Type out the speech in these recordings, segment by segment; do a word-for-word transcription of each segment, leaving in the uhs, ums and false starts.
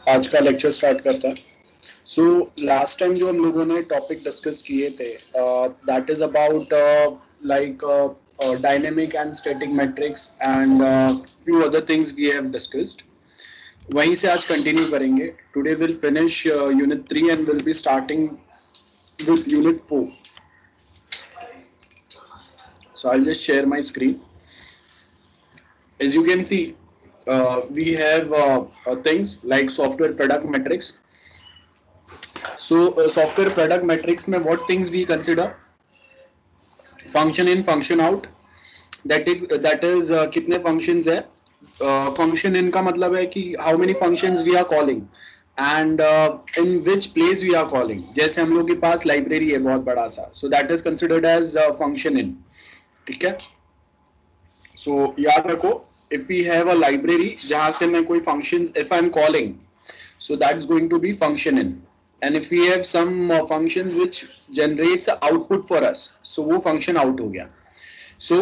आज का lecture start करता है। सो लास्ट टाइम जो हम लोगों ने टॉपिक डिस्कस किए थे that is about like dynamic and static metrics and few other things we have discussed. वहीं से आज कंटिन्यू करेंगे। Today will finish unit three and will be starting with unit four. So I'll just share my screen. As you can see, uh, we have uh, uh, things like software product metrics. So uh, software product metrics में what things we consider? Function in, function out. That is that is uh, कितने functions है? Uh, function in का मतलब है कि how many functions we are calling and uh, in which place we are calling. जैसे हम लोग के पास library है बहुत बड़ा सा, so that is considered as uh, function in. ठीक है? So याद रखो, if we have a library जहाँ से मैं कोई functions if I am calling, so that's going to be function in. And if we have some uh, functions which generates output for us, so वो function out हो गया. So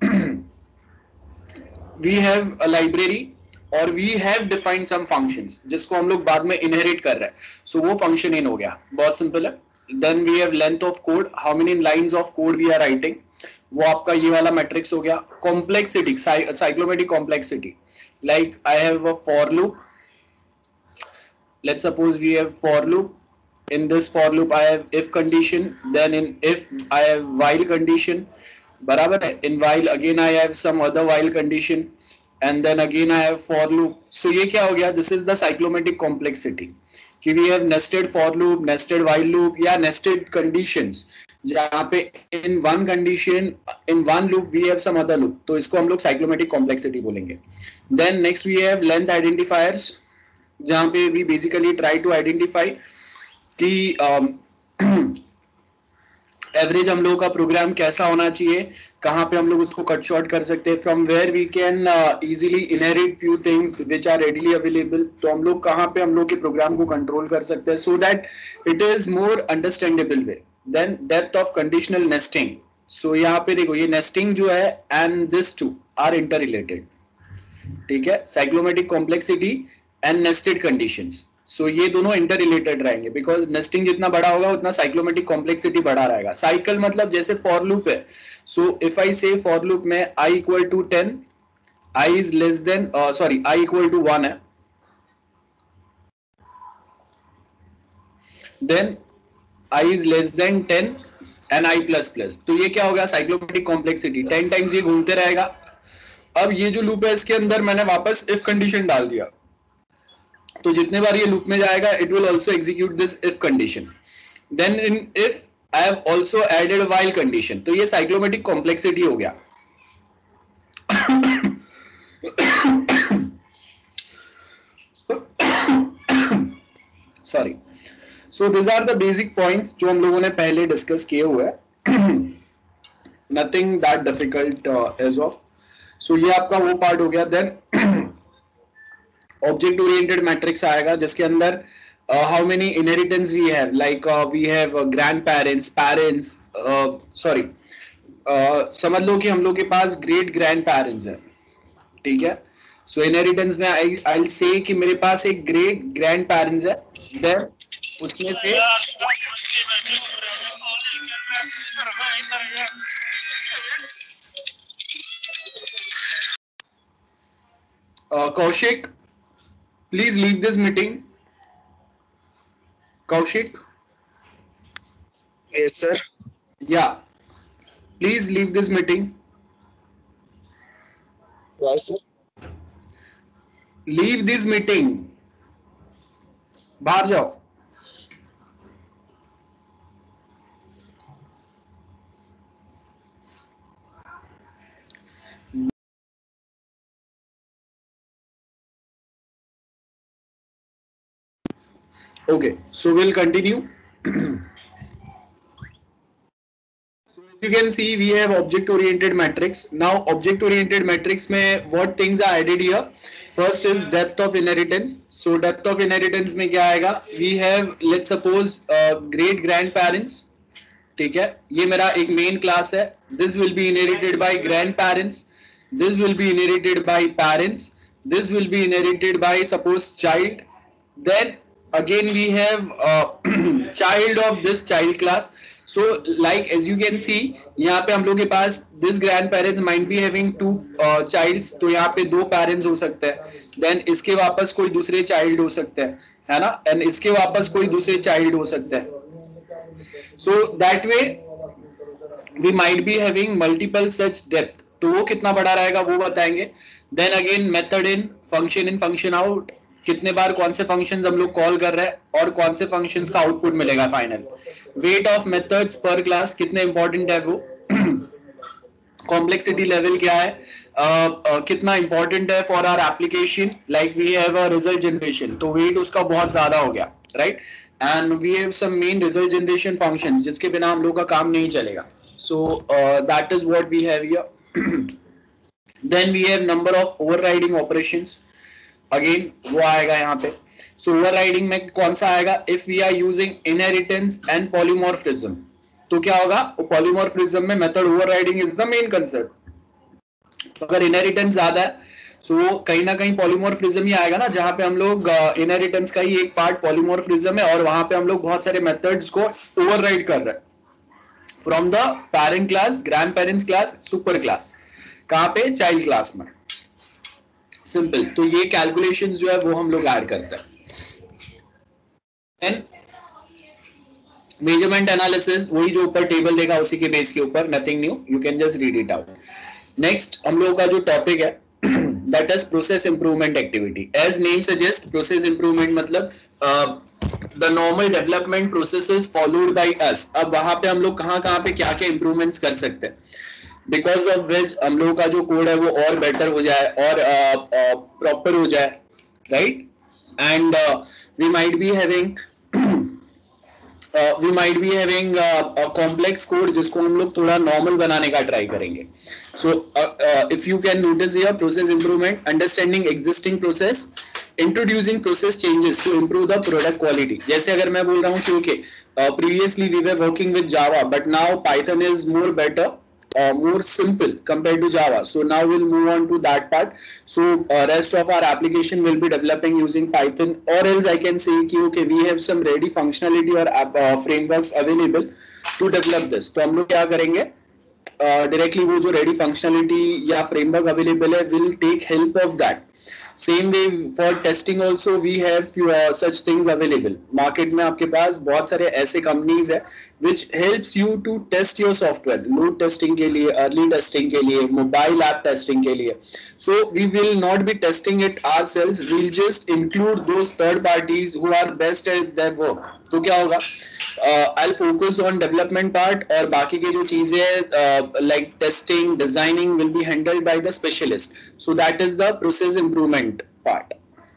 we have a library और we have defined some functions जिसको हम लोग बाद में inherit कर रहे हैं, so वो function in हो गया. बहुत simple है. Then we have length of code, how many lines of code we are writing, वो आपका ये वाला मैट्रिक्स हो गया. Complexity, cyclomatic complexity, like I have a for loop. Let's suppose we have for loop. In this for loop I have if condition, then in if I have while condition. बराबर है. In while again I have some other while condition, and then again I have for loop. So ये क्या हो गया? This is the cyclomatic complexity कि we have nested for loop, nested while loop या nested conditions जहाँ पे in one condition in one loop we have some other loop, तो इसको हम लोग cyclomatic complexity बोलेंगे. Then next we have length identifiers जहाँ पे we basically try to identify कि एवरेज हम लोगों का प्रोग्राम कैसा होना चाहिए, कहाँ पे हम लोग उसको कट शॉर्ट कर सकते हैं, from where we can easily inherit few things which are readily available. तो हम लोग कहाँ पे हम लोग के प्रोग्राम को कंट्रोल कर सकते हैं so that it is more understandable way. Then depth of conditional nesting. So यहाँ पे देखो ये नेस्टिंग जो है and this two are inter related. ठीक है, cyclomatic complexity and nested conditions. So so, ये दोनों इंटर रिलेटेड रहेंगे बिकॉज नेस्टिंग जितना बड़ा होगा उतना साइक्लोमेटिक कॉम्प्लेक्सिटी बड़ा रहेगा. साइकिल मतलब जैसे फॉर लूप है, सो इफ आई से फॉर लूप में i equal to ten, i is less than sorry i equal to one है, then i is less than ten and i plus plus. तो ये क्या होगा? साइक्लोमेटिक कॉम्प्लेक्सिटी. टेन टाइम्स ये घूमते रहेगा. अब ये जो लूप है इसके अंदर मैंने वापस इफ कंडीशन डाल दिया, तो जितने बार ये लूप में जाएगा it will also execute this if condition. Then in if I have also added while condition. तो ये साइक्लोमेटिक कॉम्प्लेक्सिटी हो गया. Sorry. So this are the basic points जो हम लोगों ने पहले डिस्कस किए हुए हैं. Nothing that difficult as of. So ये आपका वो पार्ट हो गया. देन ऑब्जेक्ट ओरिएंटेड मैट्रिक्स आएगा जिसके अंदर how many inheritance we have, like we have grandparents, parents, sorry समझ लो कि हम लोग के पास ग्रेट ग्रैंड पेरेंट्स है. ठीक है, सो इनहेरिटेंस में आई आई से कि मेरे पास एक ग्रेट ग्रैंड पेरेंट्स है, देन उसमें से Kaushik, please leave this meeting. Kaushik? Yes, sir. Yeah. Please leave this meeting. Why, sir? Leave this meeting. बाहर जाओ. Okay, so we'll continue. So as you can see, we have object-oriented matrix. Now, object-oriented matrix में what things are added here? First is depth of inheritance. So depth of inheritance में क्या आएगा? We have, let's suppose, uh, great grandparents. ठीक है, ये मेरा एक main class है. This will be inherited by grandparents. This will be inherited by parents. This will be inherited by suppose child. Then again we have uh, child of this child class. So like as you can see, यहाँ पे हम लोग के पास this grandparents might be having two uh, childs, तो यहाँ पे दो parents हो सकते हैं, then इसके वापस कोई दूसरे child हो सकते हैं, है ना, and इसके वापस कोई दूसरे child हो सकते हैं. So that way we might be having multiple such depth. तो वो कितना बड़ा रहेगा वो बताएंगे. Then again method in, function in, function out, कितने बार कौन से फंक्शंस हम लोग कॉल कर रहे हैं और कौन से फंक्शंस का आउटपुट मिलेगा final. Weight of methods per class कितने इंपॉर्टेंट है वो, कॉम्प्लेक्सिटी लेवल क्या है, uh, uh, कितना इंपॉर्टेंट है for our application. Like we have a result generation, तो वेट उसका बहुत ज्यादा हो गया, right. And we have some main result generation functions जिसके बिना हम लोग का काम नहीं चलेगा. So that is what we have here. Then we have number of overriding operations. Again वो आएगा यहाँ पे. सो ओवरराइडिंग में कौन सा आएगा, if we are using inheritance and polymorphism, तो क्या होगा, पॉलीमॉर्फिज्म में method overriding is the main concept. अगर इनहेरिटेंस ज्यादा है सो so, कहीं ना कहीं पॉलीमॉर्फिज्म ही आएगा ना, जहां पे हम लोग इनहेरिटेंस uh, का ही एक पार्ट पॉलीमॉर्फिज्म है और वहां पे हम लोग बहुत सारे मेथड्स को ओवरराइड कर रहे हैं from the parent class, grand parents class, super class. कहां पे, चाइल्ड क्लास में. सिंपल. तो ये कैलकुलेशंस जो है वो हम लोग ऐड करते हैं. देन मेजरमेंट एनालिसिस, वही जो ऊपर टेबल देगा उसी के बेस के ऊपर, nothing new, you can just read it out. Next हम लोगों का जो टॉपिक है that is process improvement activity. As name suggest, process improvement मतलब the normal development processes followed by us. अब वहां पे हम लोग कहां कहां पे क्या क्या इंप्रूवमेंट्स कर सकते हैं, बिकॉज ऑफ विच हम लोगों का जो कोड है वो और बेटर हो जाए और प्रॉपर uh, uh, हो जाए, right. And we might be having we might be having complex code जिसको हम लोग थोड़ा नॉर्मल बनाने का ट्राई करेंगे. So if you can notice here, process improvement, understanding existing process, introducing process changes to improve the product quality. जैसे अगर मैं बोल रहा हूँ क्योंकि previously we were working with Java but now Python is more better, Uh, more simple compared to Java. So now we'll move on to that part. So uh, rest of our application will be developing using Python, or else I can say कि okay we have some ready functionality or app, uh, frameworks available to develop this. तो हम लोग क्या करेंगे, directly uh, वो जो ready functionality या framework available है will take help of that. Same way for testing also we have few, uh, such things available. Market में आपके पास बहुत सारे ऐसे companies है which helps you to test your software. Load testing के लिए, early testing के लिए, mobile app testing के लिए. So we will not be testing it ourselves. We'll just include those third parties who are best at their work. तो क्या होगा, uh, I'll focus on development part और बाकी के जो चीजें uh, like testing, designing will be handled by the specialist. So that is the process improvement part.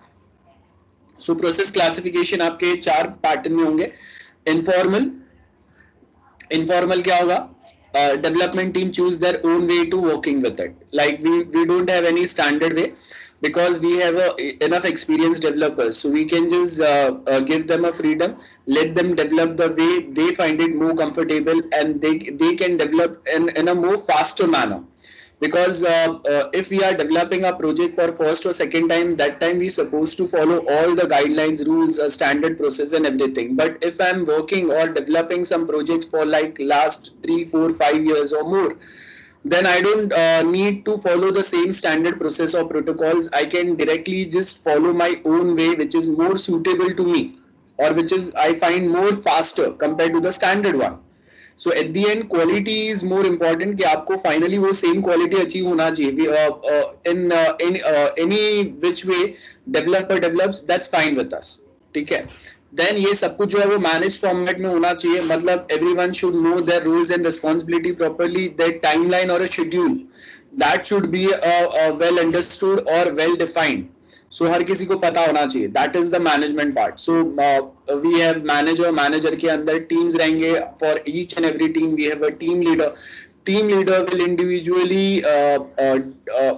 So process classification आपके चार पैटर्न में होंगे. Informal, informal क्या होगा, uh, development team choose their own way to working with it. Like we we don't have any standard way, because we have a, enough experienced developers, so we can just uh, uh, give them a freedom, let them develop the way they find it more comfortable, and they they can develop in, in a more faster manner. Because uh, uh, if we are developing a project for first or second time, that time we supposed to follow all the guidelines, rules, a standard process and everything. But if I'm working or developing some projects for like last three four five years or more, then I don't uh, need to follow the same standard process or protocols. I can directly just follow my own way, which is more suitable to me, or which is I find more faster compared to the standard one. So at the end, quality is more important. कि आपको finally वो same quality achieve होना चाहिए. Uh, uh, in uh, in uh, any which way developer develops, that's fine with us. ठीक है. Then ये सब कुछ जो है वो managed format में होना चाहिए. मतलब everyone should know their roles and responsibility properly. Their timeline or a schedule that should be uh, uh, well understood or well defined. So हर किसी को पता होना चाहिए. That is the management part. So uh, we have manager. Manager के अंदर teams रहेंगे. For each and every team we have a team leader. Team leader will individually uh, uh, uh,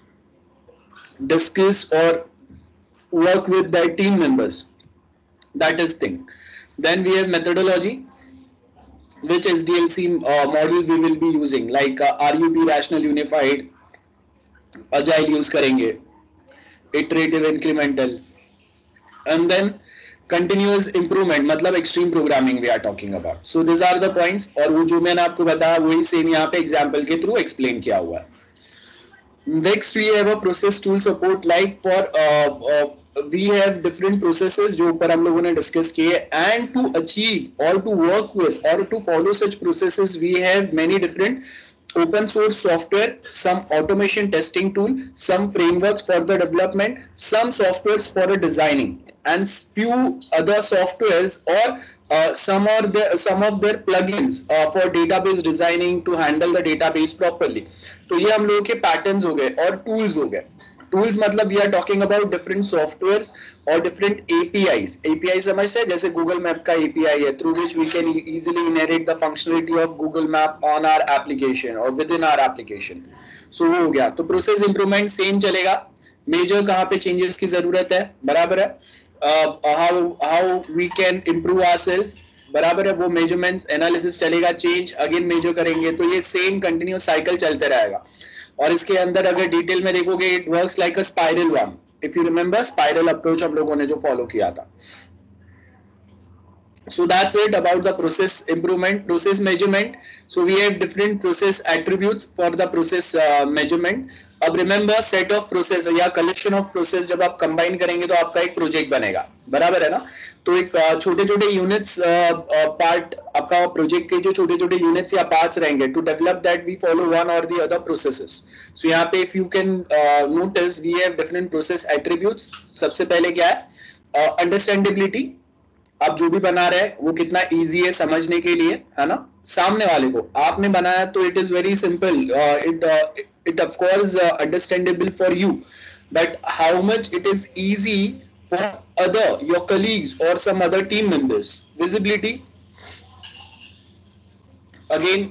discuss or work with their team members. That is thing. Then we have methodology, which S D L C uh, model we will be using, like uh, R U P, rational unified, agile use करेंगे, iterative incremental, and then continuous improvement मतलब extreme programming we are talking about. So these are the points, और वो जो मैंने आपको बताया वही same यहाँ पे example के through explain किया हुआ है. Next we have a process tool support, like for uh, uh, we have different processes जो ऊपर हम लोगों ने discuss किए, and to achieve or to work with or to follow such processes we have many different open source software, some automation testing tool, some frameworks for the development, some softwares for the designing, and few other softwares or uh, some are the some of their plugins uh, for database designing to handle the database properly. तो ये हम लोगों के patterns हो गए और tools हो गए. टूल्स मतलब we are talking about different softwares और डिफरेंट एपीआईज. एपीआई समझते हैं, जैसे गूगल मैप का एपीआई है through which we can easily inherit the functionality of Google map on our application और with in our application. So वो हो गया. तो प्रोसेस इंप्रूवमेंट सेम चलेगा. मेजर कहाँ पे चेंजेस की जरूरत है, बराबर है. How how we can improve ourselves, बराबर है. वो मेजरमेंट्स एनालिसिस चलेगा. चेंज अगेन मेजर करेंगे. तो ये सेम कंटिन्यूस साइकिल चलते रहेगा. और इसके अंदर अगर डिटेल में देखोगे it works like a spiral one. If you remember spiral approach हम लोगों ने जो फॉलो किया था. So that's it about the process improvement, process measurement. So we have different process attributes for the process uh, measurement. अब remember set of process या collection of process जब आप combine करेंगे तो आपका एक project बनेगा, बराबर है ना. तो एक छोटे छोटे यूनिट्स पार्ट आपका प्रोजेक्ट के जो छोटे छोटे यूनिट्स या पार्ट्स रहेंगे to develop that we follow one or the other processes. So यहाँ पे if you can notice we have different process attributes. सबसे पहले क्या है, अंडरस्टैंडेबिलिटी. uh, आप जो भी बना रहे हैं वो कितना इजी है समझने के लिए, है ना. सामने वाले को आपने बनाया तो it is very simple, it it of course understandable for you, but how much it is easy for other your colleagues or some other team members. Visibility again.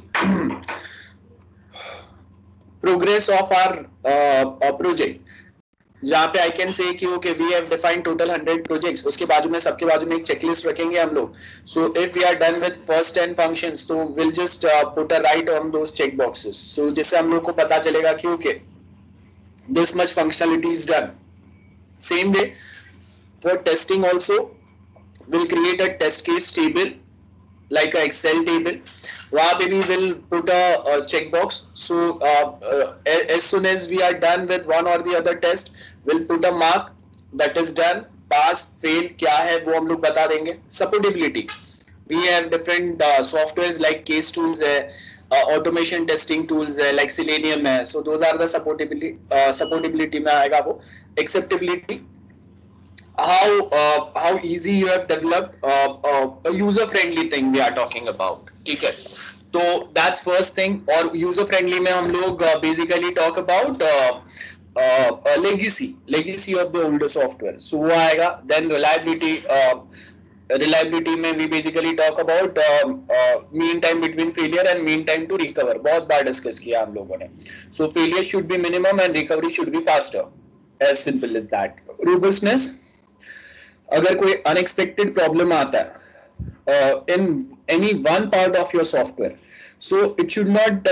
Progress of our uh, uh, project, जहाँ पे I can say कि okay we have defined total one hundred projects, उसके बाजू में सबके बाजू में एक checklist रखेंगे हम लोग. So if we are done with first ten functions तो we'll just uh, put a right on those check boxes. So जिससे हम लोग को पता चलेगा कि okay this much functionality is done. Same way for testing also we'll create a test case table like a Excel table. वहाँ पे भी will put a, a checkbox. So uh, uh, as soon as we are done with one or the other test we'll put a mark that is done. Pass fail क्या है वो हम लोग बता देंगे. Supportability, we have different uh, softwares like case tools है, uh, automation testing tools है like Selenium है. So those are the supportability uh, supportability में आएगा वो. Acceptability, how uh, how easy you have developed uh, uh, a user friendly thing we are talking about. ठीक है, तो that's first thing. और user friendly में हम लोग uh, basically talk about uh, uh, uh, legacy legacy of the older software. So वो आएगा. Then reliability, uh, reliability में we basically talk about uh, uh, mean time between failure and mean time to recover. बहुत बार discuss किया हम लोगों ने. So failure should be minimum and recovery should be faster. As simple as that. Robustness, अगर कोई unexpected problem आता है in any one part of your software, so it should not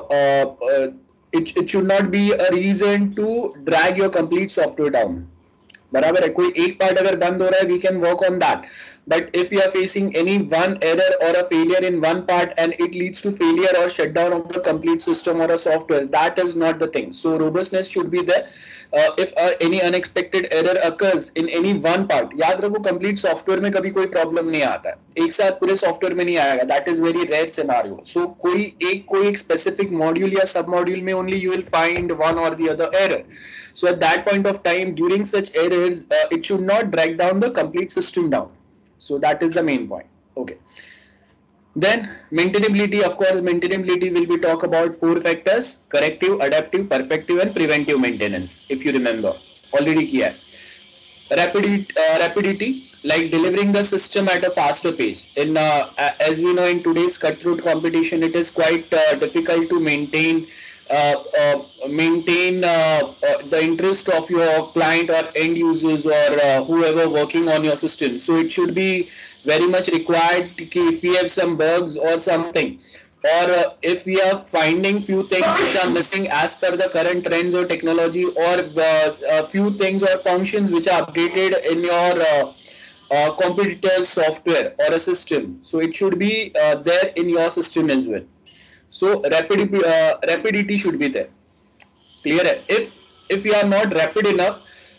it it should not be a reason to drag your complete software down. बराबर है. कोई एक part अगर बंद हो रहा है we can work on that. But if you are facing any one error or a failure in one part and it leads to failure or shutdown of the complete system or a software, that is not the thing. So robustness should be there. Uh, if uh, any unexpected error occurs in any one part, याद रखो complete software में कभी कोई problem नहीं आता है, एक साथ पूरे software में नहीं आएगा. That is very rare scenario. So कोई एक कोई एक specific module या sub module में only you will find one or the other error. So at that point of time, during such errors, uh, it should not drag down the complete system down. So that is the main point. Okay. Then maintainability, of course, maintainability will be talk about four factors: corrective, adaptive, perfective, and preventive maintenance. If you remember, already kiya hai. Rapidity, uh, rapidity, like delivering the system at a faster pace. In uh, as we know, in today's cutthroat competition, it is quite uh, difficult to maintain uh, uh, maintain uh, uh, the interest of your client or end users or uh, whoever working on your system. So it should be very much required if we have some bugs or something, or uh, if we are finding few things which are missing as per the current trends or technology, or uh, a few things or functions which are updated in your uh, uh, competitor's software or a system, so it should be uh, there in your system as well. So rapidity, uh, rapidity should be there. Clear? If if you are not rapid enough,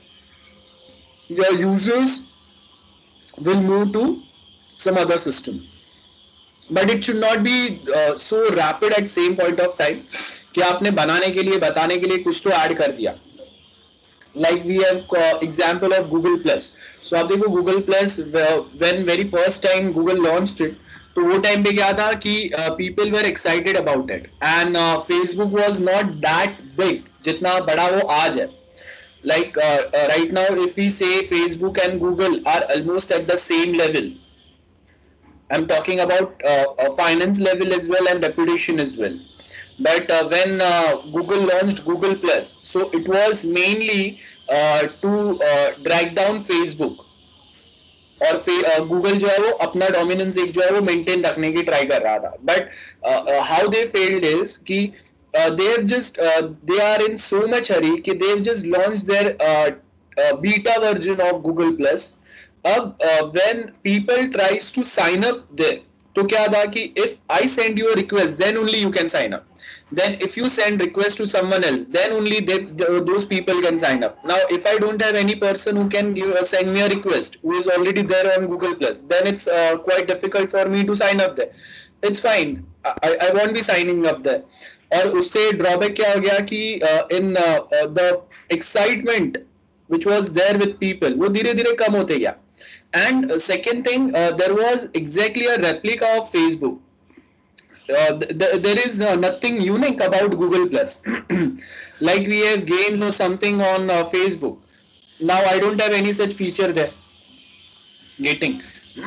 your users will move to some other system. But it should not be uh, so rapid at same point of time कि आपने बनाने के लिए बताने के लिए कुछ तो ऐड कर दिया. Like we have uh, example of Google Plus. So आप देखो Google Plus, when very first time Google launched it, तो वो टाइम पे क्या था कि people were excited about it, and uh, Facebook was not that big जितना बड़ा वो आज है. Like uh, uh, right now, if we say Facebook and Google are almost at the same level, I'm talking about uh, a finance level as well and reputation as well. But uh, when uh, Google launched Google Plus, so it was mainly uh, to uh, drag down Facebook, और Google जो है वो अपना dominance एक जो है वो maintain रखने की ट्राई कर रहा था. But how they failed is कि they have just they are in so much hurry कि they have just launch their beta version of Google plus. अब when people tries to sign up there, तो क्या था कि if I send you a request then only you can sign up. Then if you send request to someone else, then only they, those people can sign up. Now if I don't have any person who can give, uh, send me a request who is already there on Google Plus, then it's uh, quite difficult for me to sign up there. It's fine, I, I won't be signing up there. और उससे drawback क्या हो गया कि uh, in uh, uh, the excitement which was there with people वो धीरे धीरे कम होते गया. And uh, second thing, uh, there was exactly a replica of Facebook. Uh, th th there is uh, nothing unique about Google Plus. Like we have games or something on uh, Facebook. Now I don't have any such feature there. Getting.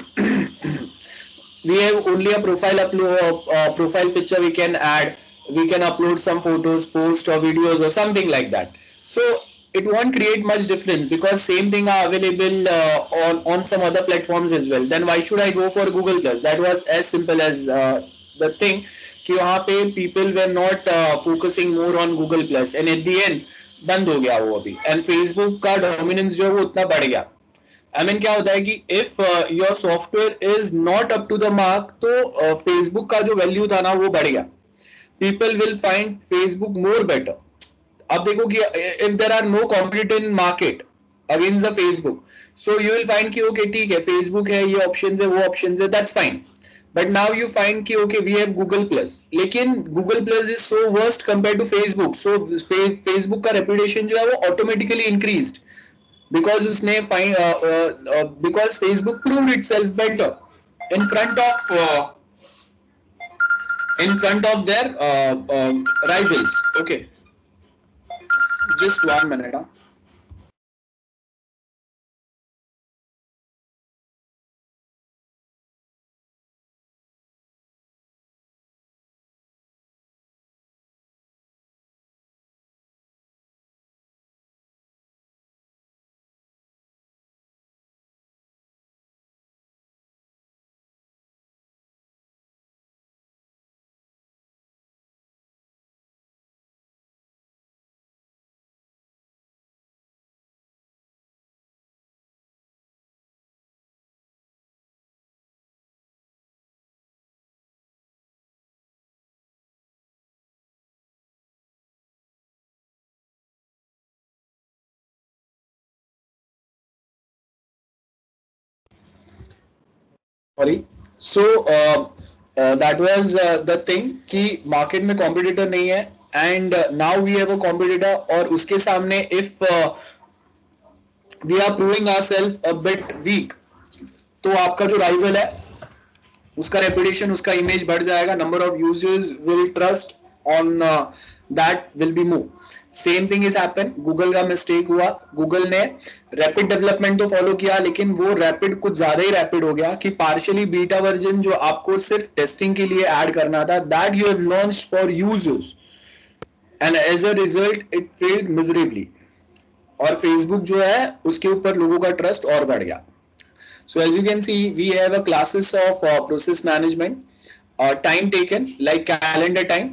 We have only a profile upload, uh, profile picture we can add. We can upload some photos, post or videos or something like that. So it won't create much difference because same thing are available uh, on on some other platforms as well. Then why should I go for Google Plus? That was as simple as uh, the thing कि वहाँ पे people were not uh, focusing more on Google Plus, and at the end बंद हो गया वो अभी. And Facebook का dominance जो है वो उतना बढ़ गया. I mean क्या होता है कि if uh, your software is not up to the mark, तो uh, Facebook का जो value था ना वो बढ़ गया. People will find Facebook more better. अब देखो कि if there are no competitor in market against the Facebook, so you will find कि okay ठीक है Facebook है, ये options है, वो options है, that's fine. But now you find कि okay we have Google Plus, लेकिन Google Plus is so worst compared to Facebook. So Facebook का reputation जो है वो automatically increased because उसने find uh, uh, uh, because Facebook proved itself better in front of uh, in front of their uh, uh, rivals. Okay, just one minute. Huh? Sorry. So uh, uh, that was uh, the thing कि market में competitor नहीं है, and uh, now we have a competitor, और उसके सामने if uh, we are proving ourselves a bit weak, तो आपका जो rival है उसका reputation, उसका image बढ़ जाएगा, number of users will trust on uh, that will be more. Same thing is happen. Google का मिस्टेक हुआ, गूगल ने रैपिड डेवलपमेंट तो फॉलो किया, लेकिन वो रैपिड कुछ ज्यादा ही रैपिड हो गया कि पार्शियली बीटा वर्जन जो आपको सिर्फ टेस्टिंग के लिए ऐड करना था, that you have launched for users, and as a result it failed miserably. और फेसबुक जो है उसके ऊपर लोगों का ट्रस्ट और बढ़ गया. So as you can see, we have a classes of uh, process management. Time taken like calendar time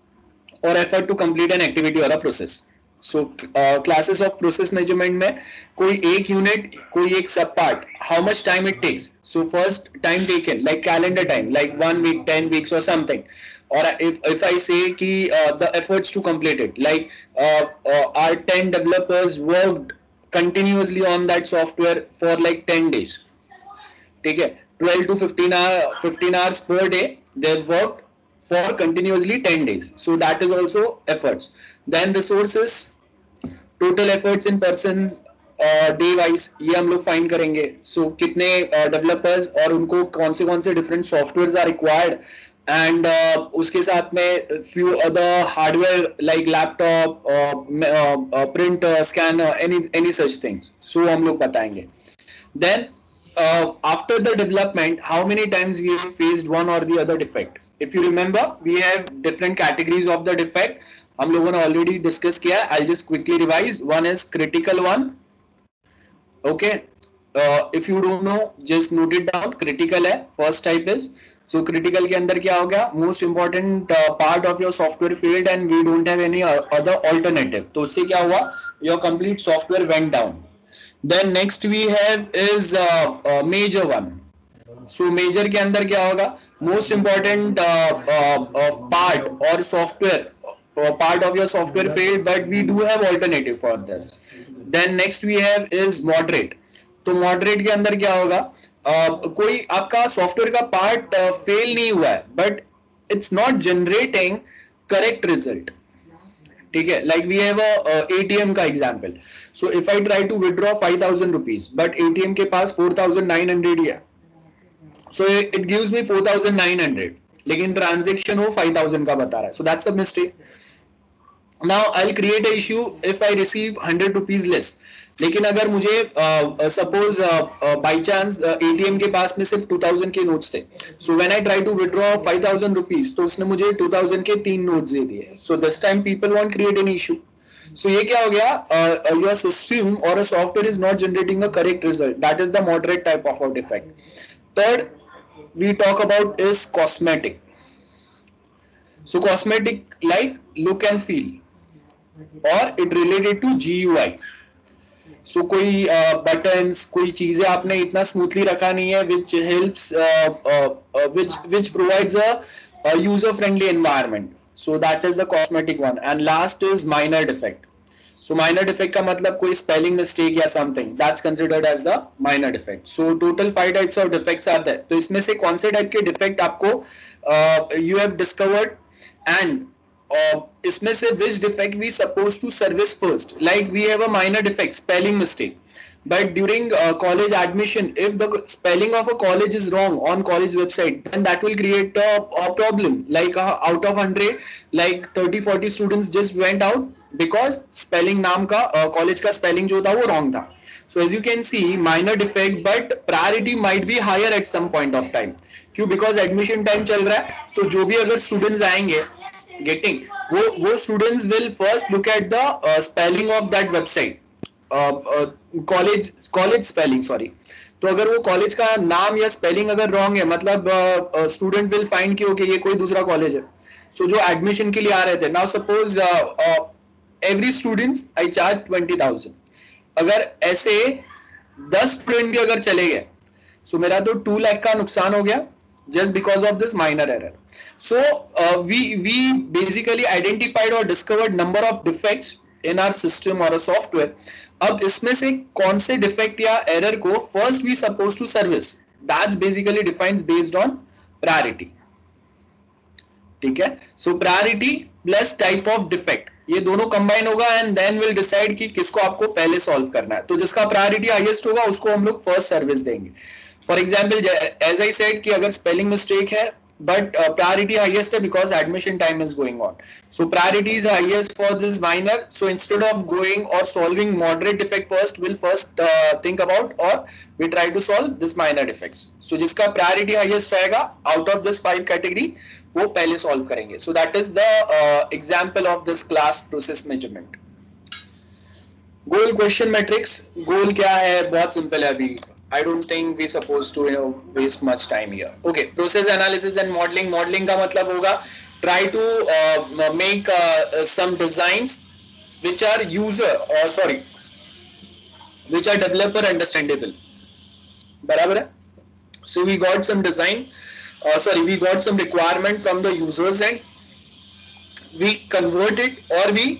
और effort to complete an activity or a process. So classes of process measurement में कोई एक unit, कोई एक sub part, how much time it takes. So first time taken like calendar time like one week, ten weeks or something. Or if if I say ki uh, the efforts to complete it, like uh, uh, our ten developers worked continuously on that software for like ten days. ठीक है, twelve to fifteen hour fifteen hours per day they worked for continuously ten days. So that is also efforts. Then resources, total efforts in persons day wise, ये हम लोग find करेंगे. So so, कितने developers uh, और उनको कौन से कौन से different software are required, and uh, उसके साथ में few other hardware like laptop, printer, scanner, any any such things. So हम लोग बताएंगे. Then after the development, how many times we have faced one or the other defect. If you remember, we have different categories of the defect. हम लोगों ने already discuss किया. I just quickly revise. One is critical one. Okay, uh, if you don't know, just note it down. Critical है, first type is. So critical के अंदर क्या हो गया? Most important uh, part of your software failed and we don't have any other alternative. तो उससे क्या हुआ? Your complete software went down. Then next we have is uh, uh, major one. So major के अंदर क्या होगा? Most important uh, uh, uh, part or software uh, part of your software failed, but we do have alternative for this. Then next we have is moderate. तो moderate के अंदर क्या होगा? uh, कोई आपका सॉफ्टवेयर का पार्ट फेल uh, नहीं हुआ है, but it's not generating correct result. ठीक है, like we have a ATM का example. So if I try to withdraw five thousand rupees, but ATM के पास फोर थाउजेंड नाइन हंड्रेड ही है. So it gives me four thousand nine hundred, लेकिन transaction वो five thousand का बता रहा है. So that's a mistake. Now I'll create a issue if I receive hundred rupees less. लेकिन अगर मुझे सपोज बाई चांस एटीएम के पास में सिर्फ टू थाउजेंड के नोट्स थे, so when I try to withdraw five thousand rupees, तो उसने मुझे टू थाउजेंड के तीन नोट्स दे दिए. So this time people want create an issue. So ये क्या हो गया? योर सिस्टम और a software is not generating a correct result. That is the moderate type of a defect. Third we talk about is cosmetic. So cosmetic like look and feel, और it related to G U I. So कोई buttons, uh, कोई चीजें आपने इतना smoothly रखा नहीं है which helps which which provides a user friendly environment. So that is the cosmetic one. And last is minor defect. So minor defect का मतलब कोई स्पेलिंग मिस्टेक या something, that's considered as the minor defect. So total five types of defects are there. तो इसमें से कौन से type के डिफेक्ट आपको you have discovered, and Uh, इसमें से which defect we supposed to service first. Like we have a minor defect, spelling mistake, but during uh, college admission, if the spelling of a college is wrong on college website, then that will create a, a problem. Like uh, out of one hundred, like thirty forty students just went out because spelling नाम का uh, college का spelling जो था वो wrong था. So as you can see, minor defect, but priority might be higher at some point of time. क्यों? Because admission time चल रहा है, तो जो भी अगर students आएंगे getting, वो वो students will first look at the uh, spelling of that website, uh, uh, college college spelling sorry. तो अगर वो कॉलेज का नाम या स्पेलिंग अगर रॉन्ग है, मतलब स्टूडेंट विल फाइंड कि ओके ये कोई दूसरा कॉलेज है. सो so, जो एडमिशन के लिए आ रहे थे, now suppose every students I charge twenty thousand. अगर ऐसे दस स्टूडेंट भी अगर चले गए, सो so मेरा तो टू लाख का नुकसान हो गया just because of this minor error. So uh, we we basically identified or discovered number of defects in our system or a software. अब इसमें से कौन से defect या error को first we supposed to service, that's basically defines based on priority. ठीक है, so priority plus type of defect, ये दोनों combine होगा and then we'll decide कि किसको आपको पहले solve करना है. तो जिसका priority highest होगा उसको हम लोग first service देंगे. For example, as I said कि अगर स्पेलिंग मिस्टेक है बट प्रायोरिटी हाईएस्ट है because admission time is going on, so priority is highest for this minor. So instead of going और solving moderate defect first, will first think about और we try to solve this minor defects. So जिसका priority highest रहेगा out of this five category, वो पहले solve करेंगे. So that is the example of this class process measurement. Goal question matrix. Goal क्या है? बहुत simple है. अभी I don't think we supposed to you know waste much time here. Okay, process analysis and modeling. Modeling का मतलब होगा try to uh, make uh, some designs which are user or sorry which are developer understandable. बराबर है? So we got some design. Uh, sorry, we got some requirement from the users and we convert it or we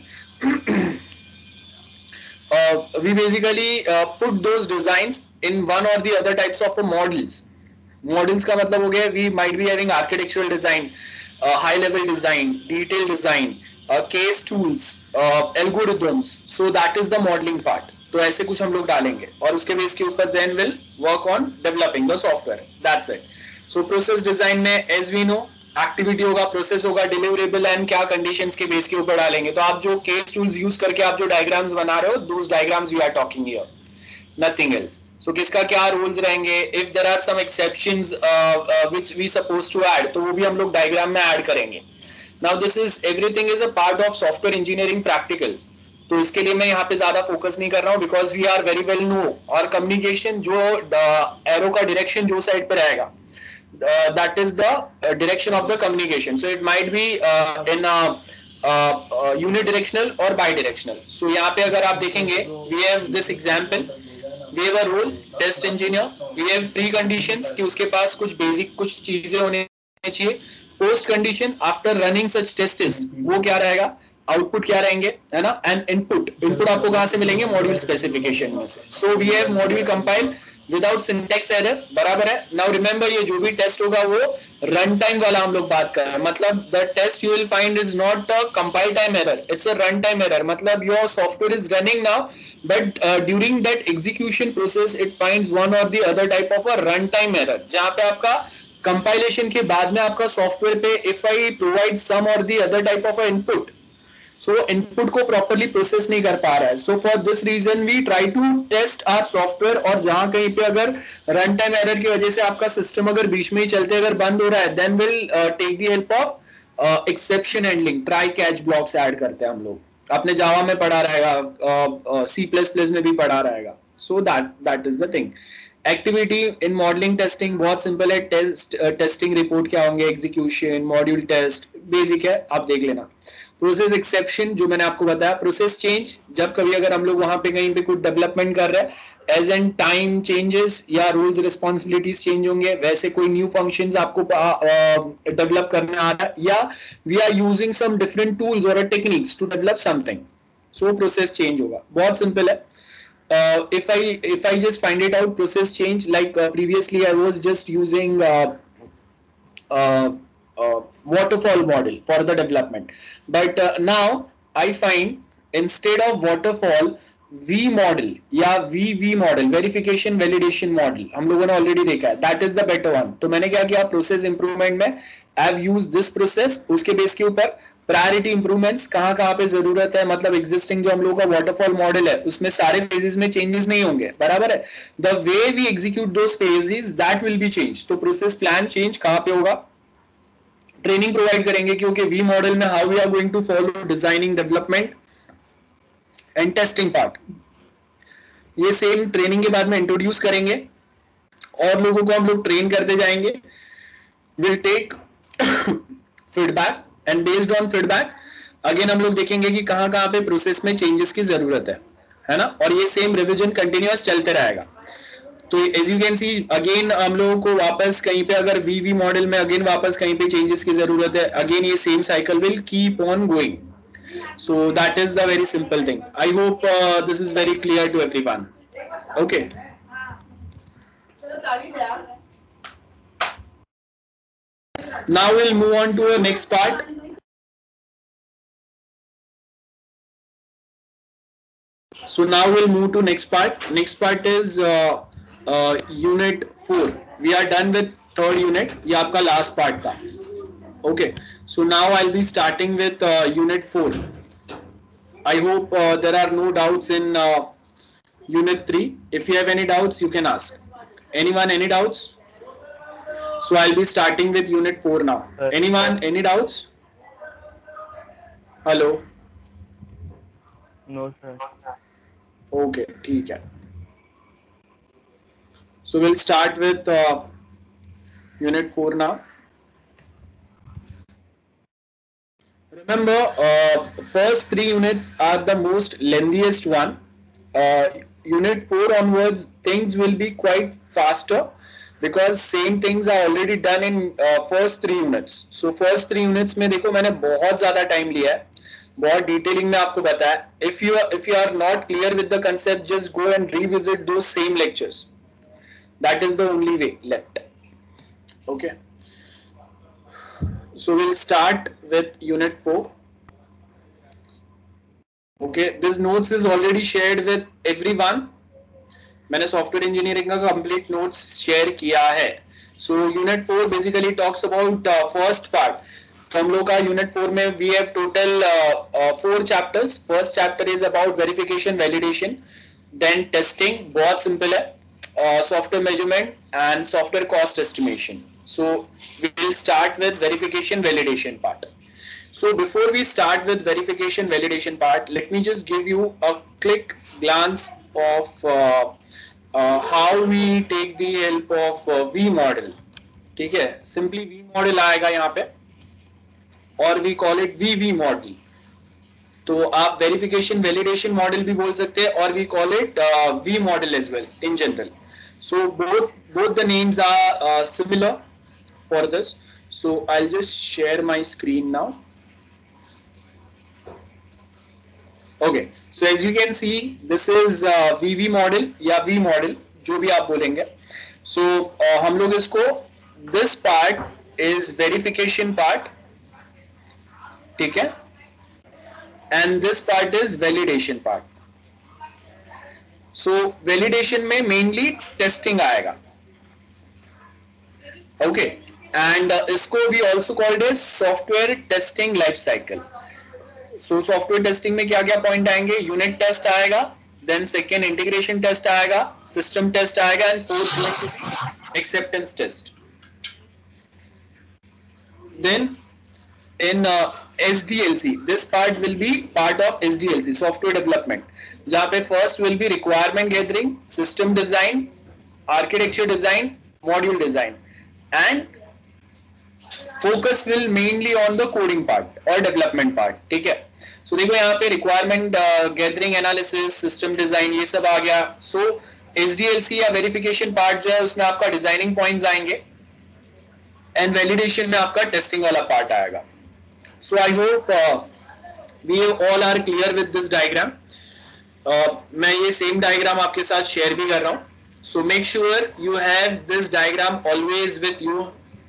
uh, we basically uh, put those designs in one or the other types of models. Models का मतलब हो गया we might be having architectural design, uh, high level design, detailed design, uh, case tools, uh, algorithms. So that is the modeling part. तो ऐसे कुछ हम लोग डालेंगे और उसके बेस के ऊपर then will work on developing the software. That's it. So process design में as we know एक्टिविटी होगा, प्रोसेस होगा, डिलीवरेबल एंड क्या कंडीशंस के बेस के ऊपर डालेंगे. तो आप जो केस टूल्स यूज करके आप जो डायग्राम्स बना रहे हो, those diagrams we are talking here, nothing else. So किसका क्या रूल्स रहेंगे, if there are some exceptions which we suppose to add, तो वो भी हम लोग डायग्राम में ऐड करेंगे. Now this is everything is a part of software engineering practicals. तो इसके लिए मैं यहाँ पे ज्यादा फोकस नहीं कर रहा हूँ because we are very well know. और कम्युनिकेशन जो एरो का डायरेक्शन जो साइड पे रहेगा, Uh, that is the uh, direction of the communication. So it might be uh, in a uh, uh, unidirectional or bidirectional. So यहाँ पे अगर आप देखेंगे, we have this example, we have a role test engineer, we have preconditions कि उसके पास कुछ basic कुछ चीजें होने चाहिए. Post condition after running such tests वो क्या रहेगा, आउटपुट क्या रहेंगे, है ना. एंड इनपुट, इनपुट आपको कहाँ से मिलेंगे, मॉड्यूल स्पेसिफिकेशन में से. So we have module compile without syntax error, बराबर है. नाउ रिमेंबर ये जो भी टेस्ट होगा वो रन टाइम वाला हम लोग बात कर रहे हैं. मतलब the test you will find is not a compile time error, it's a run time error. मतलब your software is running now but during that execution process it finds one or the other type of a run time error, जहां पे आपका compilation के बाद में आपका software पे if I provide some और the other type of a input, so input को प्रॉपर्ली प्रोसेस नहीं कर पा रहा है. So for this reason we try to test our software. और जहां कहीं पे अगर रन टाइम एरर की वजह से आपका सिस्टम अगर बीच में ही चलते अगर बंद हो रहा है, then will take the help of exception handling, try catch blocks add करते हैं हम लोग. आपने जावा में पढ़ा रहेगा, सी प्लस प्लस में भी पढ़ा रहेगा. So that that is the thing. Activity in modelling testing बहुत सिंपल है. टेस्ट टेस्टिंग रिपोर्ट क्या होंगे, एग्जीक्यूशन, मॉड्यूल टेस्ट, बेसिक है, आप देख लेना. प्रोसेस एक्सेप्शन जो मैंने आपको बताया. प्रोसेस चेंज, जब कभी अगर हम लोग वहां पे कहीं पे कुछ डेवलपमेंट कर रहे हैं, एज एंड टाइम चेंजेस या रूल्स रिस्पॉन्सिबिलिटीज चेंज होंगे, वैसे कोई न्यू फंक्शंस आपको डेवलप करना आ रहा है, या we are using some different tools और techniques to develop something, so process change होगा. बहुत सिंपल है. Uh, if I if I just find it out, process change, like uh, previously I was just using uh, uh, uh, waterfall model for the development, but uh, now I find instead of waterfall V model या V V model, verification validation model, हम लोगों ने already देखा है, that is the better one. तो मैंने क्या किया, process improvement में I have used this process, उसके बेस के ऊपर प्रायोरिटी इंप्रूवमेंट्स कहाँ कहाँ पे जरूरत है. मतलब एग्जिस्टिंग जो हम लोग का वाटरफॉल मॉडल है उसमें सारे फेजेस में चेंजेस नहीं होंगे, बराबर है. The way we execute those phases that will be change. तो प्रोसेस प्लान चेंज कहाँ पे होगा, ट्रेनिंग प्रोवाइड करेंगे, क्योंकि वी मॉडल में how we are going to follow designing, development and testing part, ये सेम ट्रेनिंग के बाद में इंट्रोड्यूस करेंगे और लोगों को हम लोग ट्रेन करते जाएंगे. Will take feedback and based on feedback again हम लोग देखेंगे कि कहां कहां पे प्रोसेस में चेंजेस की जरूरत है, है ना. और ये सेम रिवीजन कंटिन्यूअस चलते रहेगा. तो as you can see again हम लोगों को वापस कहीं पे अगर वीवी मॉडल में अगेन वापस कहीं पे चेंजेस की जरूरत है, अगेन ये same cycle will keep on going. So that is the very simple thing. I hope this is very clear to everyone. Okay, now we'll move on to the next part. So now we'll move to next part. Next part is uh, uh, unit four. We are done with third unit. ये आपका last part था. Okay. So now I'll be starting with uh, unit four. I hope uh, there are no doubts in uh, unit three. If you have any doubts, you can ask. Anyone, any doubts? So I'll be starting with unit four now. Anyone, any doubts? Hello. No sir. Okay, ठीक है. So we'll start with uh, unit four now. Remember, uh, first three units are the most lengthiest one. Uh, unit four onwards, things will be quite faster because same things are already done in uh, first three units. So first three units में देखो मैंने बहुत ज़्यादा time लिया है, बहुत detailing में आपको बताया. If you are, if you are not clear with the concept, just go and revisit those same lectures. That is the only way left. Okay. So we'll start with unit four. Okay, this notes is already shared with everyone. मैंने software engineering का complete notes share किया है. So unit four basically talks about first part. तो हम लोग का unit four में we have total four chapters. First chapter is about verification validation, then testing, बहुत सिंपल है, software measurement and software cost estimation. So we will start with verification validation part. So before we start with verification validation part, let me just give you a quick glance of uh, uh, how we take the help of uh, V model. ठीक है, simply V model आएगा यहाँ पे और we call it V V model. तो आप verification validation model भी बोल सकते हैं और we call it uh, V model as well in general. So both both the names are uh, similar for this. So I'll just share my screen now. Okay, so as you can see, this is uh, V V model या V model, जो भी आप बोलेंगे. So uh, हम लोग इसको, this part is verification part, ठीक है, and this part is validation part. So validation में mainly testing आएगा. Okay, and uh, इसको we also called as software testing life cycle. So software testing में क्या क्या पॉइंट आएंगे? यूनिट टेस्ट आएगा, देन सेकेंड इंटीग्रेशन टेस्ट आएगा, system test आएगा, and fourth acceptance test. Then in SDLC, this part will be part of SDLC, software development, जहां पे first will be requirement gathering, system design, architecture design, module design, and focus will mainly on the coding part और development part. ठीक है, so so, देखो यहाँ पे requirement gathering, analysis, system design, ये सब आ गया. सो एसडीएलसी या वेरिफिकेशन पार्ट जो है उसमें आपका डिजाइनिंग पॉइंट्स आएंगे एंड वैलिडेशन में आपका टेस्टिंग वाला पार्ट आएगा. So I hope we all are clear with this diagram. मैं ये सेम डायग्राम आपके साथ शेयर भी कर रहा हूँ. So make sure you have this diagram always with you.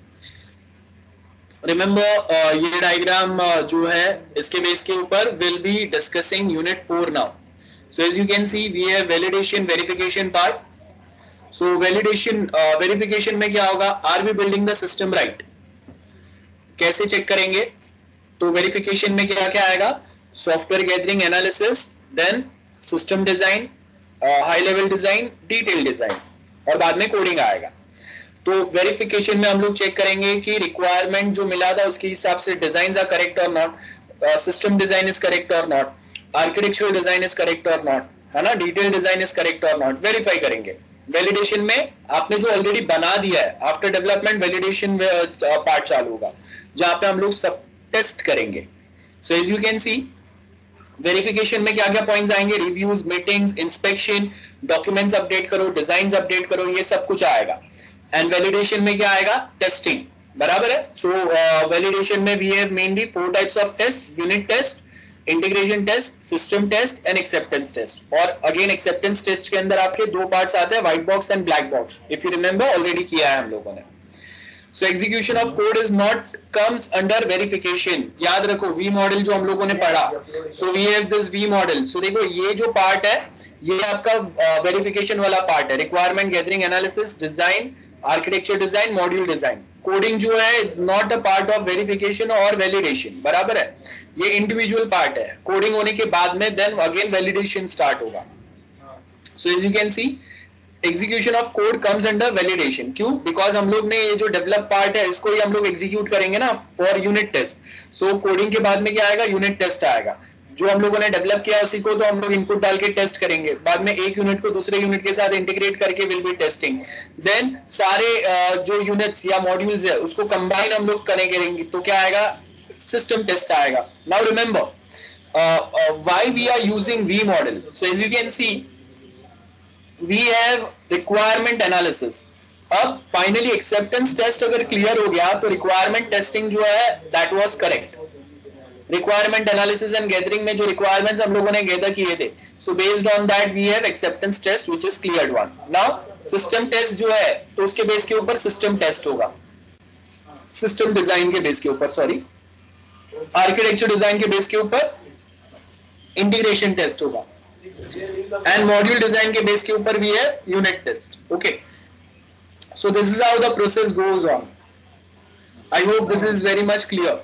Remember uh, ये डायग्राम uh, जो है इसके बेस के ऊपर will be discussing unit four now. So as you can see we have validation verification part. So validation verification में क्या होगा? Are we building the system right, कैसे चेक करेंगे? तो वेरिफिकेशन में क्या क्या आएगा? Software gathering, analysis, then system design, high level design, detail design, और बाद में कोडिंग आएगा. तो वेरिफिकेशन में हम लोग चेक करेंगे कि रिक्वायरमेंट जो मिला था उसके हिसाब से डिजाइन आर करेक्ट और not, system design is correct और not, architectural design is correct और नॉट, है ना, डिटेल डिजाइन इज करेक्ट और नॉट, वेरीफाई करेंगे. वैलिडेशन में आपने जो ऑलरेडी बना दिया है, आफ्टर डेवलपमेंट वैलिडेशन पार्ट चालू होगा जहां पे हम लोग सब टेस्ट करेंगे. So as you can see verification में क्या क्या पॉइंट्स आएंगे? Reviews, meetings, inspection, documents update करो, डिजाइन अपडेट करो, ये सब कुछ आएगा. एंड वैलिडेशन में क्या आएगा? टेस्टिंग. बराबर है. सो वैलिडेशन में we have mainly four types of test: unit test, integration test, system test and acceptance test. और अगेन एक्सेप्टेंस टेस्ट के अंदर आपके दो पार्ट्स आते हैं, white box and black box. If you remember already किया है हम लोगों ने. So execution of code is not comes under verification. याद रखो वी मॉडल जो हम लोगों ने पढ़ा, so we have this we model. So देखो ये जो पार्ट है ये आपका वेरिफिकेशन uh, वाला पार्ट है. Requirement gathering, analysis, design, architecture design, module design. Coding जो है it's not a part of verification और वैलिडेशन. बराबर है, ये इंडिविजुअल पार्ट है. कोडिंग होने के बाद में देन अगेन वैलिडेशन स्टार्ट होगा. So as you can see execution of code comes under validation. क्यों? बिकॉज हम लोग ने ये जो डेवलप पार्ट है इसको ही हम लोग एग्जीक्यूट करेंगे ना for unit test. So coding के बाद में क्या आएगा? यूनिट टेस्ट आएगा. जो हम लोगों ने डेवलप किया उसी को तो हम लोग इनपुट डाल के टेस्ट करेंगे, बाद में एक यूनिट को दूसरे यूनिट के साथ इंटीग्रेट करके विल बी टेस्टिंग, देन सारे uh, जो यूनिट्स या मॉड्यूल्स है उसको कंबाइन हम लोग करेंगे तो क्या आएगा, सिस्टम टेस्ट आएगा. Now remember why we are using V model. So as you can see we have requirement analysis. अब फाइनली एक्सेप्टेंस टेस्ट अगर क्लियर हो गया तो रिक्वायरमेंट टेस्टिंग जो है that was correct. Requirement analysis and gathering में जो रिक्वायरमेंट्स हम लोगों ने गैदर किए थे, so based on that we have acceptance test which is cleared one. Now system test जो है तो उसके बेस के ऊपर सिस्टम टेस्ट होगा, सिस्टम डिजाइन के बेस के ऊपर, सॉरी आर्किटेक्चर डिजाइन के बेस के ऊपर इंटीग्रेशन टेस्ट होगा, एंड मॉड्यूल डिजाइन के बेस के ऊपर भी है unit test. Okay, so this is how the process goes on. I hope this is very much clear.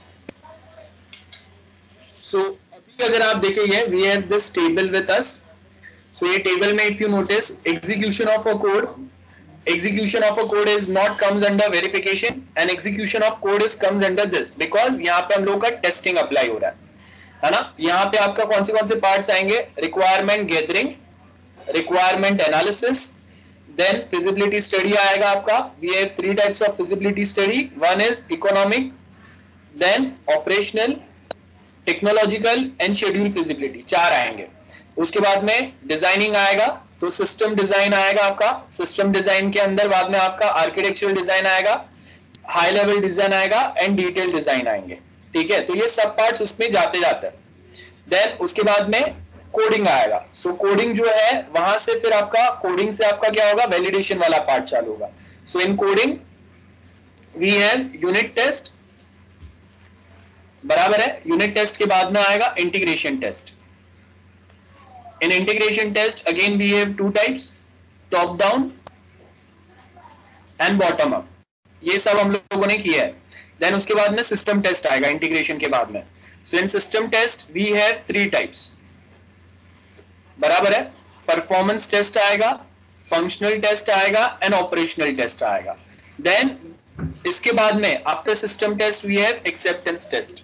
सो अभी अगर आप देखेंगे we have this table with us. So ये टेबल में if you notice execution of a code, execution of a code is not comes under verification and execution of code is comes under this because यहाँ पे हम लोग का testing apply हो रहा है, है ना. यहाँ पे आपका कौन से कौन से पार्ट्स आएंगे, requirement gathering, requirement analysis, then feasibility study आएगा आपका. We have three types of feasibility study, one is economic, then operational, technological and schedule feasibility, चार आएंगे. उसके बाद में डिजाइनिंग आएगा तो सिस्टम डिजाइन आएगा आपका. सिस्टम डिजाइन के अंदर बाद में आपका आर्किटेक्चरल डिजाइन आएगा, हाई लेवल डिजाइन आएगा एंड डिटेल डिजाइन आएंगे. ठीक है, तो ये सब पार्ट्स उसमें जाते जाते हैं. देन उसके बाद में कोडिंग आएगा. सो so, कोडिंग जो है वहां से फिर आपका कोडिंग से आपका क्या होगा, वैलिडेशन वाला पार्ट चालू होगा. So in coding we have unit test, बराबर है. यूनिट टेस्ट के बाद में आएगा integration test. In integration test again we have two types, top down and bottom up. ये सब हम लोगों ने किया है. देन उसके बाद में सिस्टम टेस्ट आएगा इंटीग्रेशन के बाद में. So in system test we have three types, बराबर है. परफॉर्मेंस टेस्ट आएगा, फंक्शनल टेस्ट आएगा एंड ऑपरेशनल टेस्ट आएगा. देन इसके बाद में after system test we have acceptance test.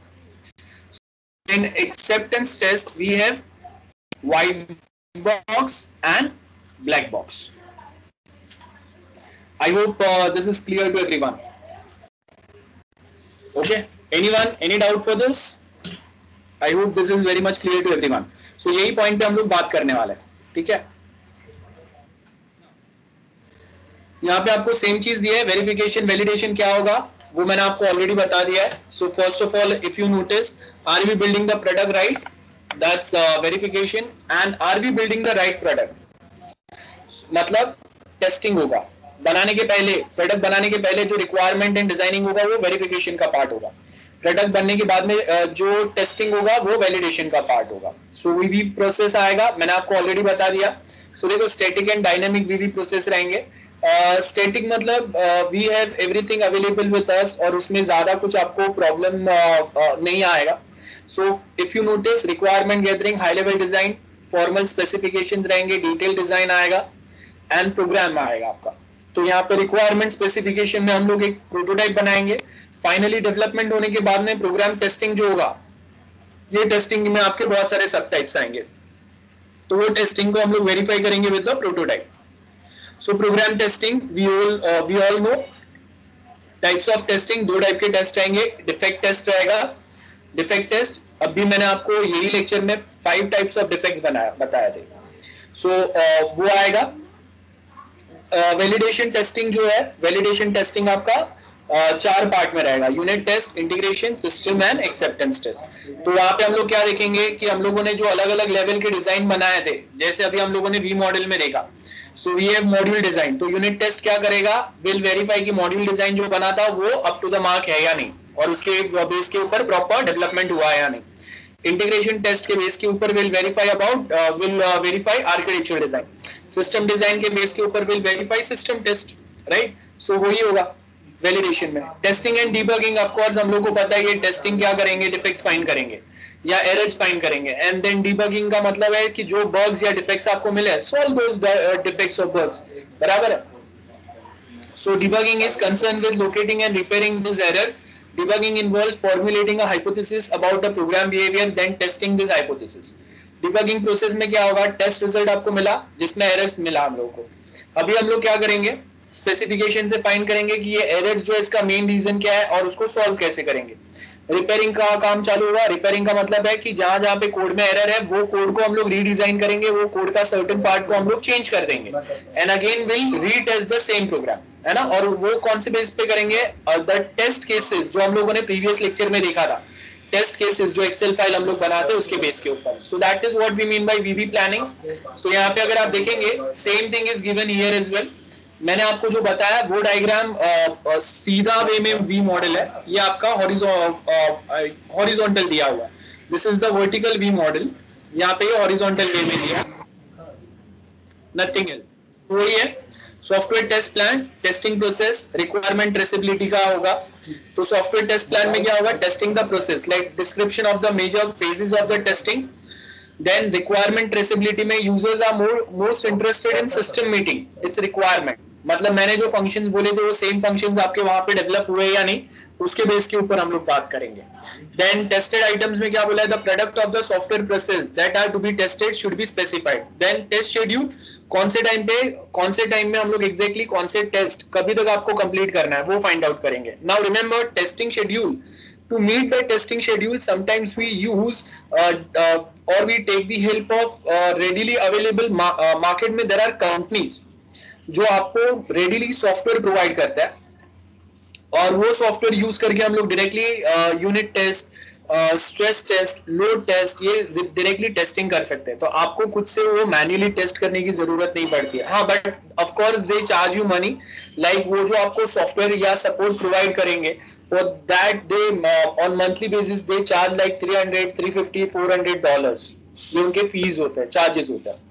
In acceptance test we have white box and black box. I hope uh, this is clear to everyone. Okay, anyone any doubt for this? I hope this is very much clear to everyone. So यही point पे हम लोग बात करने वाले हैं. ठीक है, यहाँ पे आपको सेम चीज दी है. वेरिफिकेशन वैलिडेशन क्या होगा वो मैंने आपको ऑलरेडी बता दिया है. So first of all if you notice, are we building the product right, that's uh, verification, and are we building the right product. मतलब टेस्टिंग होगा बनाने के पहले, प्रोडक्ट बनाने के पहले जो रिक्वायरमेंट एंड डिजाइनिंग होगा वो वेरिफिकेशन का पार्ट होगा. प्रोडक्ट बनने के बाद में uh, जो टेस्टिंग होगा वो वैलिडेशन का पार्ट होगा. सो वीवी प्रोसेस आएगा, मैंने आपको ऑलरेडी बता दिया. सो so, देखो static and dynamic VV process रहेंगे. स्टैटिक uh, मतलब we have everything available with us और उसमें ज्यादा कुछ आपको प्रॉब्लम uh, uh, नहीं आएगा. So if you notice requirement gathering, high level design, formal specifications रहेंगे, detail design आएगा and program आएगा आपका. तो यहाँ पे requirement specification में हम लोग एक prototype बनाएंगे. Finally development होने के बाद में program testing जो होगा, ये testing में आपके बहुत सारे सब types आएंगे. तो वो testing को हम लोग verify करेंगे with the prototype. So program testing we all uh, we all know types of testing. दो type के test आएंगे. Defect test रहेगा, डिफेक्ट टेस्ट. अभी मैंने आपको यही लेक्चर में फाइव टाइप्स ऑफ डिफेक्ट्स बनाया बताया थे. सो so, uh, वो आएगा. वैलिडेशन uh, टेस्टिंग जो है, वैलिडेशन टेस्टिंग आपका uh, चार पार्ट में रहेगा, unit test, integration, system and acceptance test. तो वहां पे हम लोग क्या देखेंगे कि हम लोगों ने जो अलग अलग लेवल के डिजाइन बनाए थे, जैसे अभी हम लोगों ने वी मॉडल में देखा. So we have module design. तो यूनिट टेस्ट क्या करेगा, विल वेरीफाई कि मॉड्यूल डिजाइन जो बना था वो अप टू द मार्क है या नहीं और उसके बेस के ऊपर प्रॉपर डेवलपमेंट हुआ है या नहीं. इंटीग्रेशन टेस्ट के बेस के ऊपर will verify about will verify architecture design. System design के बेस के ऊपर will verify system test, right. So वही होगा वैलिडेशन में. Testing and debugging, of course हम लोग को पता है ये टेस्टिंग क्या करेंगे, डिफेक्ट्स फाइंड करेंगे या एरर्स फाइंड करेंगे. एंड देन डीबगिंग का मतलब है कि जो बग्स या डिफेक्ट्स आपको मिले, सॉल्व दोस डिफेक्ट्स और बग्स, बराबर है. So debugging is concerned with locating and repairing these errors Debugging involves formulating a hypothesis about a program behavior, then testing this hypothesis. Debugging process में क्या होगा, test result आपको मिला जिसमें errors मिला हम लोगों को, अभी हम लोग क्या करेंगे, स्पेसिफिकेशन से फाइंड करेंगे कि ये एरर्स जो है इसका मेन रीजन क्या है और उसको सॉल्व कैसे करेंगे. रिपेयरिंग का काम चालू हुआ. रिपेयरिंग का मतलब है कि जहां जहां पे कोड में एरर है वो कोड को हम लोग रीडिजाइन करेंगे, वो कोड का सर्टेन पार्ट को हम लोग चेंज कर देंगे and again will retest the same program, है ना. और वो कौन से बेस पे करेंगे, द टेस्ट केसेस जो हम लोगों ने प्रीवियस लेक्चर में देखा था, टेस्ट केसेस जो एक्सेल फाइल हम लोग बनाते हैं उसके बेस के ऊपर. So that is what we mean by VV planning. So यहाँ पे अगर आप देखेंगे same thing is given here as well. मैंने आपको जो बताया वो डायग्राम सीधा वे में वी मॉडल है, ये आपका हॉरिजॉन्टल दिया हुआ है. This is the vertical V model, यहाँ पे हॉरिजॉन्टल वे में दिया, नथिंग एल्स. वही है software test plan, testing process, requirement traceability का होगा. तो सॉफ्टवेयर टेस्ट प्लान में क्या होगा, testing the process like description of the major phases of the testing. Then requirement traceability में users are more most interested in system meeting its requirement, मतलब मैंने जो फंक्शंस बोले थे वो सेम फंक्शंस आपके वहां पे डेवलप हुए या नहीं, उसके बेस के ऊपर हम लोग बात करेंगे. देन टेस्टेड आइटम्स में क्या बोला है, the product of the software process that are to be tested should be specified. Then test schedule, कौन से टाइम पे कौन से टाइम में हम लोग एग्जैक्टली कौन से टेस्ट कभी तक आपको कंप्लीट करना है वो फाइंड आउट करेंगे. Now remember testing schedule, to meet the testing schedule sometimes we use uh, uh, or we take the help of uh, readily available ma uh, market में there are companies जो आपको readily software provide करता है और वो software use करके हम लोग directly unit test, stress test, load test, ये डायरेक्टली टेस्टिंग कर सकते हैं. तो आपको खुद से वो मैन्युअली टेस्ट करने की जरूरत नहीं पड़ती है. हाँ, but of course they charge you money, like वो जो आपको सॉफ्टवेयर या सपोर्ट प्रोवाइड करेंगे for that they on monthly basis they charge like three hundred, three fifty, four hundred dollars, ये उनके फीस होते हैं, चार्जेस होता है.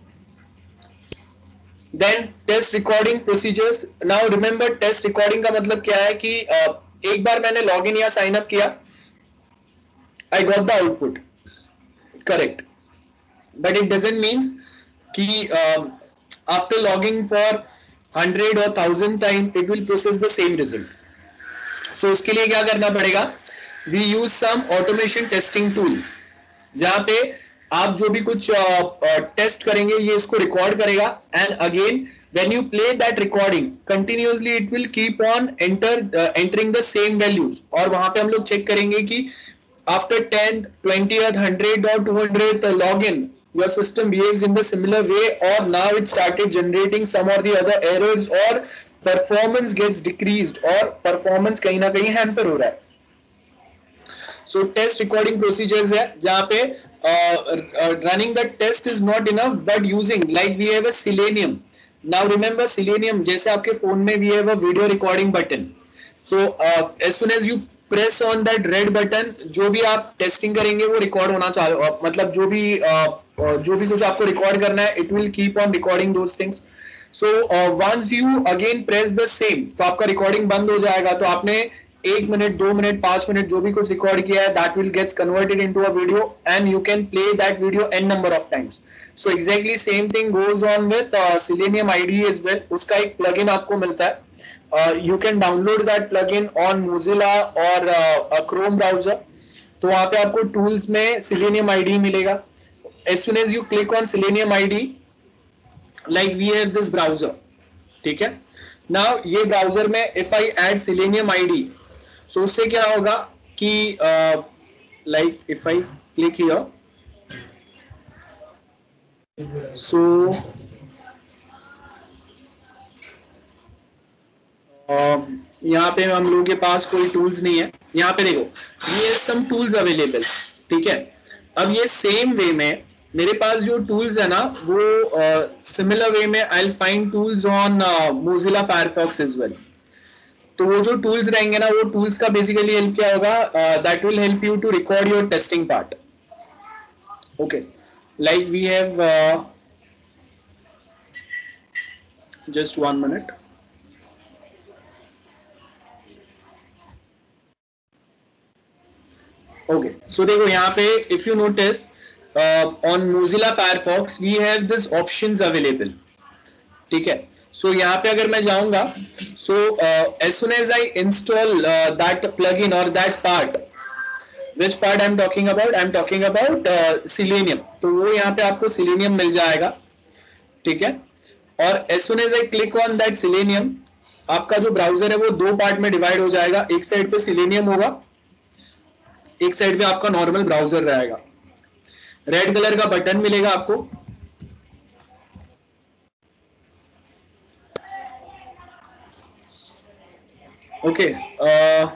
Then test recording procedures. Now remember test recording का मतलब क्या है कि uh, एक बार मैंने लॉगिन या साइन अप किया, I got the output correct, but it doesn't means कि uh, after logging for hundred or thousand time it will process the same result. So उसके लिए क्या करना पड़ेगा, we use some automation testing tool जहाँ पे आप जो भी कुछ टेस्ट uh, uh, करेंगे ये इसको रिकॉर्ड करेगा and again when you play that recording continuously it will keep on enter entering the same values. और वहां पे हम लोग चेक करेंगे कि आफ्टर टेंथ, ट्वेंटिएथ, हंड्रेड और two hundred login your system behaves in the similar way और now it started generating some और द अदर एरर्स और परफॉर्मेंस गेट्स डिक्रीज्ड और परफॉर्मेंस कहीं ना कहीं हैम्पर हो रहा है. सो टेस्ट रिकॉर्डिंग प्रोसीजर्स है जहां पे Uh, uh, running the test is not enough but using like we have a Selenium. Now remember Selenium जैसे आपके फोन में we have a video recording button. So uh, as soon as you press on that red button जो भी आप testing करेंगे वो record होना चालू, uh, मतलब जो भी uh, uh, जो भी कुछ आपको रिकॉर्ड करना है it will keep on recording those things. So uh, once you again press the same तो आपका रिकॉर्डिंग बंद हो जाएगा. तो आपने एक मिनट, दो मिनट, पांच मिनट जो भी कुछ रिकॉर्ड किया है that will gets converted into a video and you can play that video n number of times. So exactly same thing goes on with uh, Selenium I D E as well. उसका एक plugin आपको मिलता है, uh, you can download that plugin on Mozilla और uh, Chrome browser. तो वहाँ पे आपको tools में Selenium I D E मिलेगा. As soon as you click on Selenium I D E, like we have this browser, ठीक है. Now ये browser में if I add Selenium I D E, so उससे क्या होगा कि like if I click here, so यहाँ पे हम लोगों के पास कोई टूल्स नहीं है. यहाँ पे देखो ये सम टूल्स अवेलेबल, ठीक है. अब ये सेम वे में मेरे पास जो टूल्स है ना वो सिमिलर वे में I will find tools on Mozilla Firefox as well. तो वो जो टूल्स रहेंगे ना वो टूल्स का बेसिकली हेल्प क्या होगा, that will help you to record your testing part. Okay, like we have just one minute. Okay, so देखो यहाँ पे if you notice on Mozilla Firefox we have this options available, ठीक है. So so, यहाँ पे अगर मैं जाऊंगा, so as soon as I install that plugin और that part, which part I am talking about, I am talking about Selenium, तो वो यहाँ पे आपको सिलेनियम मिल जाएगा, ठीक है। और as soon as I click on that Selenium, आपका जो ब्राउजर है वो दो पार्ट में डिवाइड हो जाएगा, एक साइड पे सिलेनियम होगा, एक साइड पे आपका नॉर्मल ब्राउजर रहेगा। रेड कलर का बटन मिलेगा आपको, ओके okay,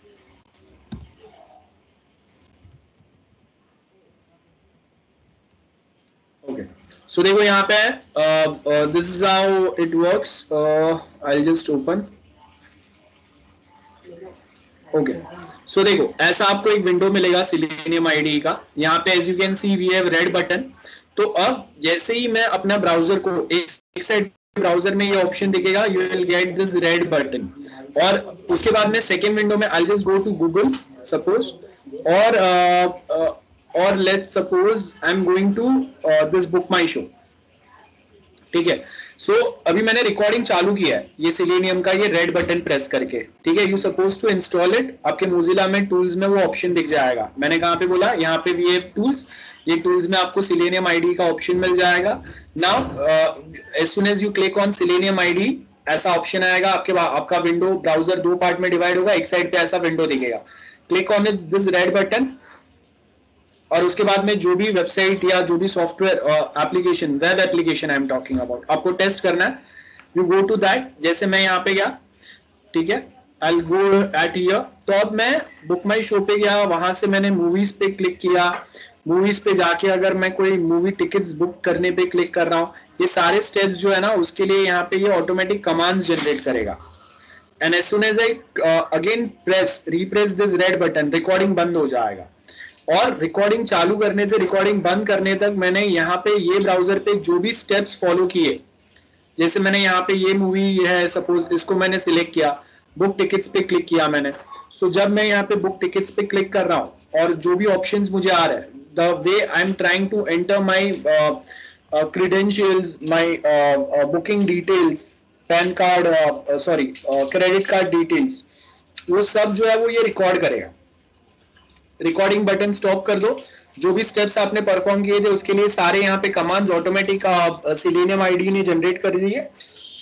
ओके सो देखो यहाँ पे this is how it works, I will just open, okay so देखो ऐसा आपको एक विंडो मिलेगा सिलेनियम आईडी का। यहाँ पे as you can see we have red button. तो अब जैसे ही मैं अपना ब्राउजर को एक, एक साइड ब्राउजर में ये ऑप्शन दिखेगा, you will get this red button, और उसके बाद में सेकेंड विंडो में I just go to Google suppose, और और let's suppose I am going to this book my show, ठीक है। सो so, अभी मैंने रिकॉर्डिंग चालू किया है ये सिलेनियम का, ये रेड बटन प्रेस करके, ठीक है। You suppose to install it, आपके मोजिला में टूल्स में वो ऑप्शन दिख जाएगा। मैंने कहाँ पे बोला, यहाँ पे वी हैव टूल्स, ये टूल्स में आपको सिलेनियम आईडी का ऑप्शन मिल जाएगा। Now as soon as you click on Selenium ID, ऐसा ऑप्शन आएगा आपके, आपका विंडो ब्राउजर दो पार्ट में डिवाइड होगा, एक साइड पे ऐसा विंडो दिखेगा, click on it this red button, और उसके बाद में जो भी वेबसाइट या जो भी software application, web application I am talking about, आपको टेस्ट करना है, यू गो टू दैट। जैसे मैं यहाँ पे गया, ठीक है, I will go at here, तो अब मैं बुक माई शो पे गया, वहां से मैंने मूवीज पे क्लिक किया, मूवीज पे जाके अगर मैं कोई मूवी टिकट्स बुक करने पे क्लिक कर रहा हूँ, ये सारे स्टेप्स जो है ना, उसके लिए यहाँ पे ये ऑटोमेटिक कमांड्स जनरेट करेगा। And as soon as I again press repress this red button, recording बंद हो जाएगा। और रिकॉर्डिंग चालू करने से रिकॉर्डिंग बंद करने तक मैंने यहाँ पे ये ब्राउजर पे जो भी स्टेप्स फॉलो किए, जैसे मैंने यहाँ पे ये मूवी है सपोज, इसको मैंने सिलेक्ट किया, बुक टिकट्स पे क्लिक किया मैंने। सो so, जब मैं यहाँ पे बुक टिकट्स पे क्लिक कर रहा हूँ और जो भी ऑप्शंस मुझे आ रहे हैं, the way I am trying to enter my credentials, my booking details, PAN card, sorry credit card details, वो सब जो है वो ये रिकॉर्ड करेगा। रिकॉर्डिंग बटन स्टॉप कर दो, जो भी स्टेप्स आपने परफॉर्म किए थे उसके लिए सारे यहाँ पे कमांड्स ऑटोमेटिक सिलेनियम आईडी ने जनरेट कर दी है।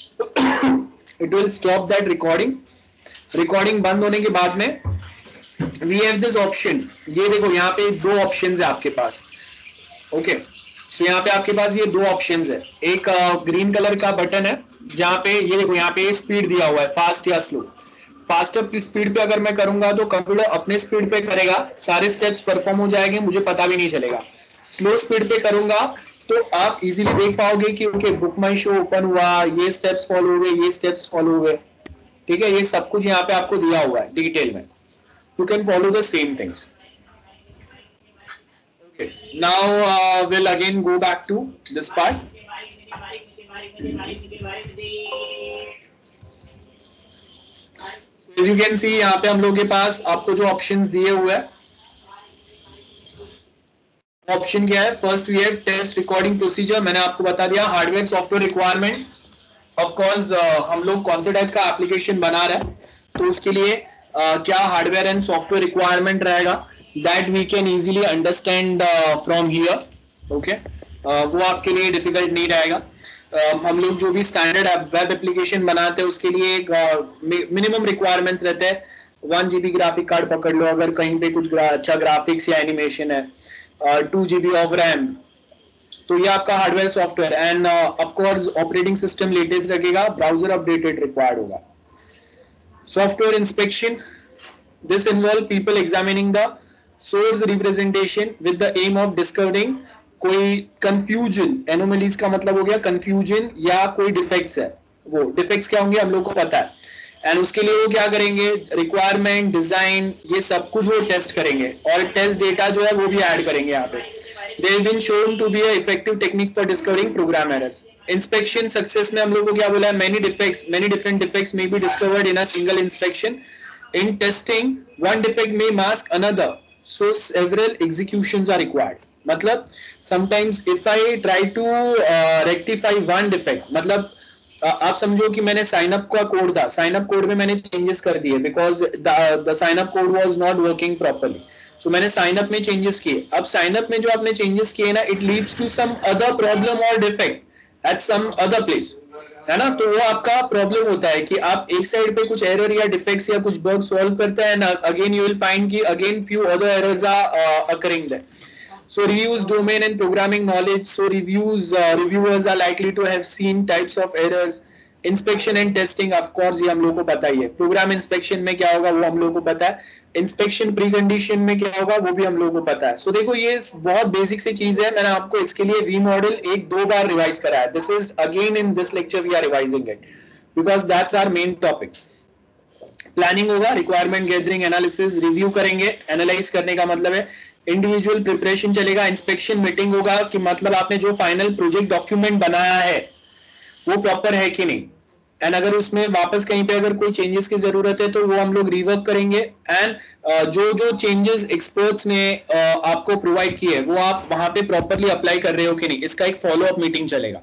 It will stop that recording. Recording बंद होने के बाद में वी हैव दिस ऑप्शन, ये देखो यहाँ पे दो ऑप्शंस है आपके पास, ओके okay. सो so, यहाँ पे आपके पास ये दो ऑप्शंस है, एक ग्रीन uh, कलर का बटन है जहाँ पे ये देखो यहाँ पे स्पीड दिया हुआ है, फास्ट या स्लो। फास्टर स्पीड पे अगर मैं करूंगा तो कंप्यूटर अपने स्पीड पे करेगा, सारे स्टेप्स परफॉर्म हो जाएंगे, मुझे पता भी नहीं चलेगा। स्लो स्पीड पे करूंगा तो आप इजीली देख पाओगे कि okay book my show open हुआ, ये स्टेप्स फॉलो हुए, ये स्टेप्स फॉलो हुए, ठीक है। ये सब कुछ यहाँ पे आपको दिया हुआ है डिटेल में, you can follow the same things. Okay, now will again go back to this part. As you can see, यहाँ पे हम लोग के पास आपको जो ऑप्शंस दिए हुए हैं, ऑप्शन क्या है, first we have test recording procedure, मैंने आपको बता दिया। Hardware software requirement, of course हम लोग कौन से टाइप का एप्लीकेशन बना रहे हैं तो उसके लिए uh, क्या हार्डवेयर एंड सॉफ्टवेयर रिक्वायरमेंट रहेगा, that we can easily understand from here, okay. वो आपके लिए डिफिकल्ट नहीं रहेगा। Uh, हम लोग जो भी स्टैंडर्ड वेब एप्लीकेशन बनाते हैं उसके लिए एक मिनिमम uh, रिक्वायरमेंट्स रहते हैं, वन जीबी ग्राफिक कार्ड पकड़ लो अगर कहीं पे कुछ ग्रा, अच्छा ग्राफिक्स या एनिमेशन है, टू जीबी ऑफ रैम, तो ये आपका hardware software. And of course operating system latest रखेगा, ब्राउजर अपडेटेड रिक्वायर्ड होगा। Software inspection, this involve people examining the source representation with the aim of discovering कोई confusion, anomalies का मतलब हो गया कंफ्यूजन या कोई डिफेक्ट्स है, वो डिफेक्ट्स क्या होंगे हम लोग को पता है। एंड उसके लिए वो क्या करेंगे, रिक्वायरमेंट, डिजाइन, ये सब कुछ वो टेस्ट करेंगे और टेस्ट डेटा जो है वो भी ऐड करेंगे यहाँ पे। They have been shown to be a effective technique for discovering program errors. Inspection success में हम लोग को क्या बोला है, many defects, many different defects may be discovered in a single inspection. In testing one defect may mask another, so several executions are required. मतलब sometimes if I try to rectify one defect, मतलब आप समझो कि मैंने sign up का code था, sign up code में मैंने चेंजेस कर दिए because the sign up code was not working properly, so मैंने साइन अप में चेंजेस किए। अब साइन अप में जो आपने चेंजेस किए ना, it leads to some other problem और defect at some other place, है ना। तो वो आपका प्रॉब्लम होता है कि आप एक साइड पे कुछ एरर या डिफेक्ट्स या कुछ बग सॉल्व करते हैं, अगेन यू विल फाइंड कि again few other errors are occurring there. So reviews domain and programming knowledge. So reviews uh, reviewers are likely to have seen types of errors. Inspection and testing, of course, ये हम लोगों को पता ही है. Program inspection में क्या होगा वो हम लोगों को पता है. Inspection precondition में क्या होगा वो भी हम लोगों को पता है. So देखो ये बहुत बेसिक सी चीज है, मैंने आपको इसके लिए V मॉडल एक दो बार रिवाइज कराया. This is again in this lecture we are revising it because that's our main topic. Planning होगा, रिक्वायरमेंट गैदरिंग, एनालिसिस, रिव्यू करेंगे. एनालाइज करने का मतलब है इंडिविजुअल प्रिपरेशन चलेगा. इंस्पेक्शन मीटिंग होगा कि मतलब आपने जो फाइनल प्रोजेक्ट डॉक्यूमेंट बनाया है वो प्रॉपर है कि नहीं, एंड अगर उसमें वापस कहीं पे अगर कोई चेंजेस की जरूरत है तो वो हम लोग रिवर्क करेंगे. एंड uh, जो जो चेंजेस एक्सपर्ट्स ने uh, आपको प्रोवाइड किए वो आप वहां पे प्रॉपरली अप्लाई कर रहे हो कि नहीं, इसका एक फॉलो अप मीटिंग चलेगा.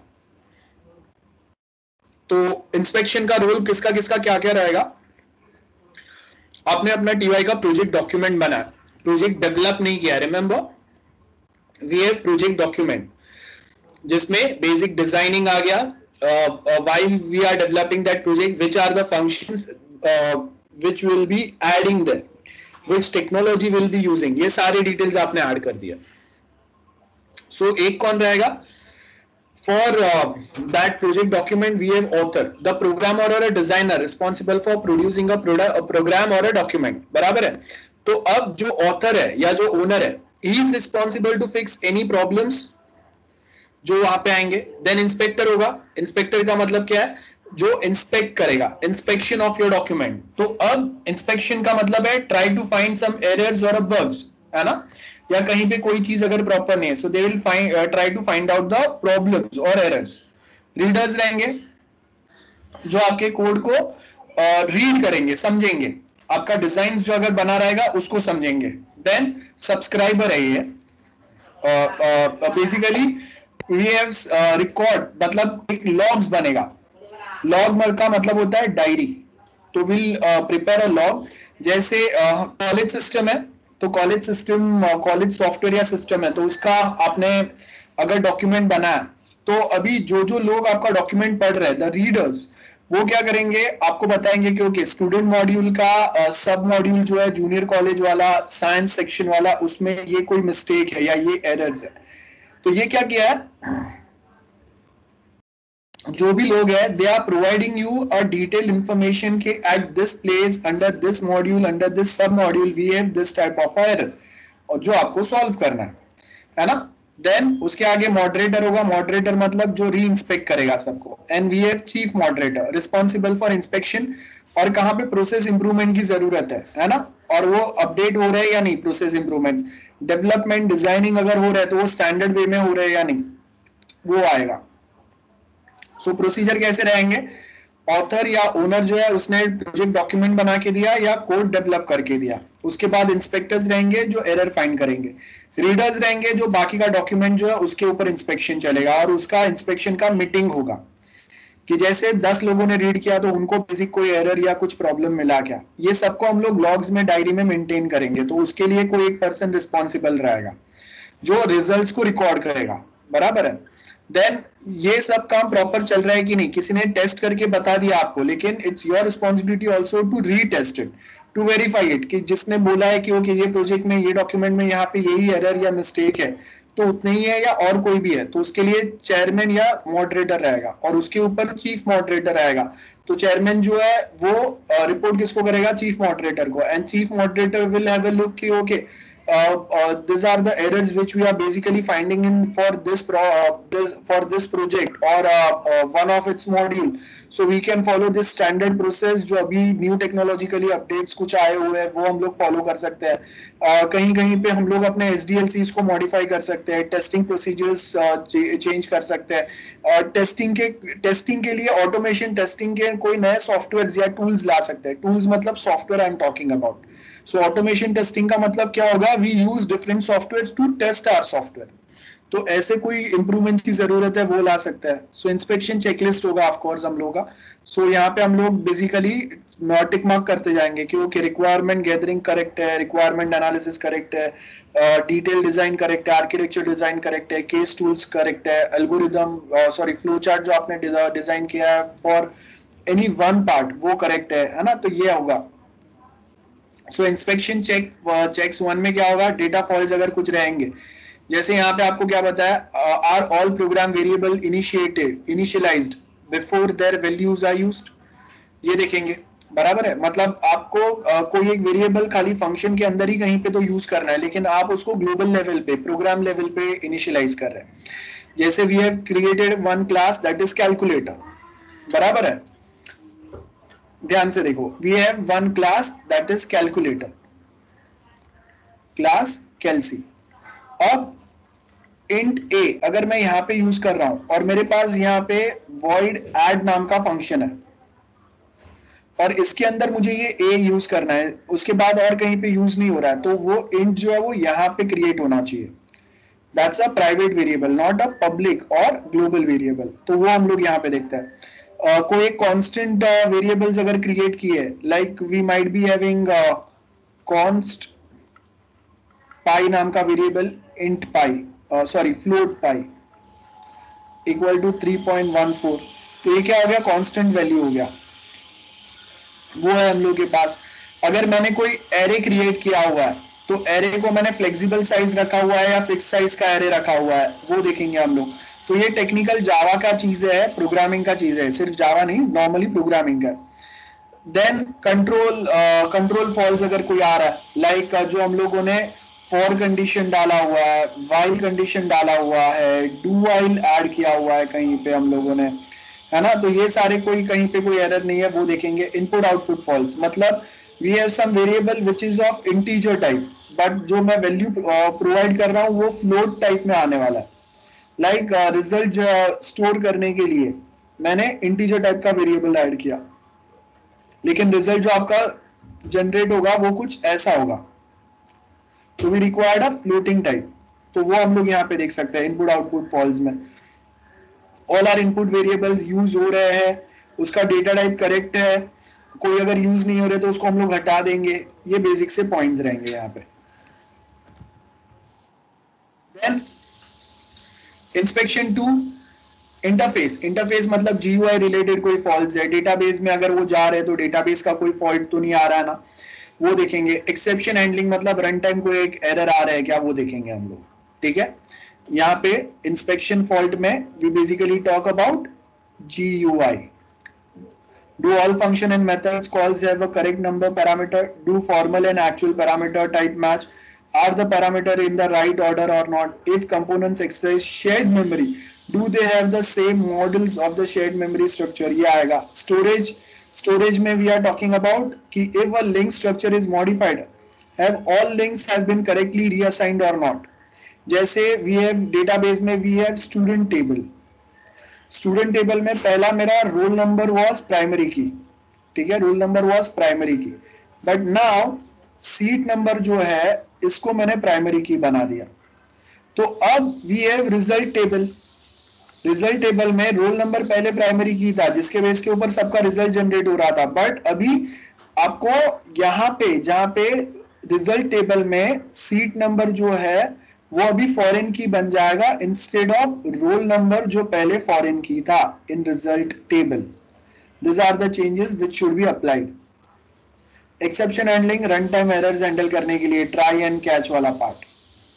तो इंस्पेक्शन का रोल किसका किसका क्या क्या रहेगा. आपने अपना टीवाई का प्रोजेक्ट डॉक्यूमेंट बनाया, प्रोजेक्ट डेवलप नहीं किया. Remember we have project document जिसमें बेसिक डिजाइनिंग आ गया, while we are developing that project, which are the functions which will be adding there, which technology will be using, ये सारे details आपने add कर दिया. सो so, एक कौन रहेगा for uh, that project document? We have author, the programmer or a designer responsible for producing a product, a program or a document. बराबर है. तो अब जो author है या जो owner है, he is responsible to fix any problems जो वहां पे आएंगे. Then inspector होगा. inspector का मतलब क्या है, जो inspect करेगा, inspection of your document. तो अब inspection का मतलब है try to find some errors or bugs, है ना, या कहीं पे कोई चीज अगर प्रॉपर नहीं है. So they will find try to find out the problems और एरर्स. रीडर्स रहेंगे जो आपके कोड को रीड uh, करेंगे, समझेंगे, आपका डिजाइन जो अगर बना रहेगा उसको समझेंगे. देन सब्सक्राइबर है ये, बेसिकली वी हैव रिकॉर्ड, मतलब एक लॉग्स बनेगा. लॉग का मतलब होता है डायरी. तो विल प्रिपेयर अ लॉग. जैसे कॉलेज uh, सिस्टम है तो कॉलेज सिस्टम, कॉलेज सॉफ्टवेयर या सिस्टम है, तो उसका आपने अगर डॉक्यूमेंट बनाया तो अभी जो जो लोग आपका डॉक्यूमेंट पढ़ रहे हैं, द रीडर्स, वो क्या करेंगे, आपको बताएंगे कि ओके स्टूडेंट मॉड्यूल का सब uh, मॉड्यूल जो है जूनियर कॉलेज वाला, साइंस सेक्शन वाला, उसमें ये कोई मिस्टेक है या ये एरर्स है. तो ये क्या किया है, जो भी लोग हैं, they are providing you a detailed information के at this place, under this module, under this sub module we have this type of error, और जो आपको सॉल्व करना है, है ना. देन उसके आगे मॉडरेटर होगा. मॉडरेटर मतलब जो री इंस्पेक्ट करेगा सबको. And we have chief moderator responsible for inspection, और कहाँ पे प्रोसेस इंप्रूवमेंट की जरूरत है, है ना, और वो अपडेट हो रहे हैं या नहीं, प्रोसेस इंप्रूवमेंट्स, डेवलपमेंट, डिजाइनिंग अगर हो रहा है तो वो स्टैंडर्ड वे में हो रहे हैं या नहीं, वो आएगा. सो so, प्रोसीजर कैसे रहेंगे, ऑथर या ओनर जो है उसने प्रोजेक्ट डॉक्यूमेंट बना के दिया या कोड डेवलप करके दिया. उसके बाद इंस्पेक्टर्स रहेंगे जो एरर फाइंड करेंगे. रीडर्स रहेंगे जो बाकी का डॉक्यूमेंट जो है उसके ऊपर इंस्पेक्शन चलेगा, और उसका इंस्पेक्शन का मीटिंग होगा कि जैसे दस लोगों ने रीड किया तो उनको बेसिक कोई एरर या कुछ प्रॉब्लम मिला क्या, ये सबको हम लोग लॉग्स में, डायरी में मेंटेन करेंगे. तो उसके लिए कोई एक पर्सन रिस्पॉन्सिबल रहेगा जो रिजल्ट्स को रिकॉर्ड करेगा. बराबर है. देन ये सब काम प्रॉपर चल रहा है कि नहीं, किसी ने टेस्ट करके बता दिया आपको, लेकिन it's your responsibility also to retest it, to verify it, कि जिसने बोला है कि ओके ये प्रोजेक्ट में, ये डॉक्यूमेंट में यहाँ पे यही एरर या मिस्टेक है, तो उतने ही है या और कोई भी है. तो उसके लिए चेयरमैन या मॉडरेटर रहेगा, और उसके ऊपर चीफ मॉडरेटर रहेगा. तो चेयरमैन जो है वो रिपोर्ट किसको करेगा, चीफ मॉडरेटर को. And chief moderator will have a look कि okay Uh, uh, these are the errors which we are basically finding in for this pro uh, this for this project or uh, uh, one of its module, so we can follow this standard process. जो अभी new technologically updates कुछ आए हुए हैं वो हम लोग follow कर सकते हैं. uh, कहीं कहीं पे हम लोग अपने S D L Cs को modify कर सकते हैं, testing procedures uh, change कर सकते हैं. uh, testing के testing के लिए automation testing के कोई नए softwares या tools ला सकते हैं. tools मतलब software I am talking about. So automation testing का मतलब क्या होगा, we use different softwares to test our software. तो ऐसे कोई इंप्रूवमेंट्स की जरूरत है वो ला सकता है। सो इंस्पेक्शन चेकलिस्ट होगा ऑफ कोर्स हम लोग का। सो so, यहाँ पे हम लोग बेसिकली टिक मार्क करते जाएंगे कि ओके रिक्वायरमेंट गैदरिंग करेक्ट है, रिक्वायरमेंट एनालिसिस करेक्ट है, डिटेल डिजाइन करेक्ट है, आर्किटेक्चर डिजाइन करेक्ट है, केस टूल्स करेक्ट है, एल्गोरिदम सॉरी फ्लो चार्ट जो आपने डिजाइन किया है फॉर एनी वन पार्ट वो करेक्ट है है ना। तो ये होगा। So inspection check checks one में क्या होगा, डेटा फॉल्ट अगर कुछ रहेंगे, जैसे यहाँ पे आपको क्या बताया, are all program variable initiated initialized before their values are used, ये देखेंगे। बराबर है, मतलब आपको uh, कोई एक वेरिएबल खाली फंक्शन के अंदर ही कहीं पे तो यूज करना है, लेकिन आप उसको ग्लोबल लेवल पे प्रोग्राम लेवल पे इनिशियलाइज कर रहे हैं। जैसे we have created one class that is calculator, बराबर है, ध्यान से देखो, we have one class that is calculator, class कैलसी। अब इंट ए अगर मैं यहां पे यूज कर रहा हूं और मेरे पास यहाँ पे void add नाम का फंक्शन है और इसके अंदर मुझे ये ए यूज करना है, उसके बाद और कहीं पे यूज नहीं हो रहा है, तो वो इंट जो है वो यहाँ पे क्रिएट होना चाहिए। That's a private variable, not a public और ग्लोबल वेरिएबल। तो वो हम लोग यहाँ पे देखते हैं। uh, कोई एक कांस्टेंट वेरिएबल्स अगर क्रिएट किए, like we might be having const pi नाम का variable, int pi sorry float pi equal to three point one four, तो ये क्या हो गया, कांस्टेंट वैल्यू हो गया, वो है हम लोग के पास। अगर मैंने कोई एरे क्रिएट किया हुआ है तो एरे को मैंने फ्लेक्सिबल साइज रखा हुआ है या फिक्स साइज का एरे रखा हुआ है, वो देखेंगे हम लोग। तो ये टेक्निकल जावा का चीज है, प्रोग्रामिंग का चीज है, सिर्फ जावा नहीं, नॉर्मली प्रोग्रामिंग का। देन कंट्रोल कंट्रोल फॉल्स अगर कोई आ रहा है, लाइक like, जो हम लोगों ने फॉर कंडीशन डाला हुआ है, वाइल कंडीशन डाला हुआ है, डू वाइल ऐड किया हुआ है कहीं पे हम लोगों ने, है ना, तो ये सारे कोई कहीं पे कोई एरर नहीं है, वो देखेंगे। इनपुट आउटपुट फॉल्स मतलब we have some variable which is of integer type, but जो मैं वैल्यू प्रोवाइड कर रहा हूँ वो फ्लोट टाइप में आने वाला है। लाइक रिजल्ट स्टोर करने के लिए मैंने इंटीजर टाइप का वेरिएबल ऐड किया, लेकिन रिजल्ट जो आपका जनरेट होगा वो कुछ ऐसा होगा, तो we required a floating type. तो वो हम लोग यहाँ पे देख सकते हैं इनपुट आउटपुट फॉल्स में। All are input variables use हो रहे हैं, उसका डेटा टाइप करेक्ट है, कोई अगर यूज नहीं हो रहे तो उसको हम लोग हटा देंगे। ये बेसिक से पॉइंट्स रहेंगे यहाँ पे। Then inspection two, interface. Interface मतलब जीयूआई रिलेटेड कोई फॉल्ट है, डेटाबेस में अगर वो जा रहे हैं तो डेटाबेस का कोई फॉल्ट तो नहीं आ रहा है ना, वो देखेंगे। एक्सेप्शन हैंडलिंग मतलब रन टाइम कोई एक एरर आ रहा है क्या, वो देखेंगे हम लोग। ठीक है, यहाँ पे इंस्पेक्शन फॉल्ट में we basically talk about GUI. Do all function and methods calls have a correct number parameter? Do formal and actual parameter type match? Are the parameter in the right order or not? If components access shared memory, do they have the same models of the shared memory structure? ये आएगा। Storage, storage में we are talking about कि if a link structure is modified, have all links have been correctly reassigned or not? जैसे we have database में we have student table. Student table में पहला मेरा role number was primary key, ठीक है, roll number was primary key, but now seat number जो है इसको मैंने प्राइमरी की बना दिया। तो अब we have result table. Result table में रोल नंबर पहले प्राइमरी की था, जिसके बेस के ऊपर सबका रिजल्ट जनरेट हो रहा था, बट अभी आपको यहाँ पे जहाँ पे रिजल्ट टेबल में सीट नंबर जो है वो अभी फॉरेन की बन जाएगा इंस्टेड ऑफ रोल नंबर जो पहले फॉरेन की था in result table. This are the changes which should be applied. Exception handling run time errors handle करने के लिए, ट्राई एंड कैच वाला पार्ट।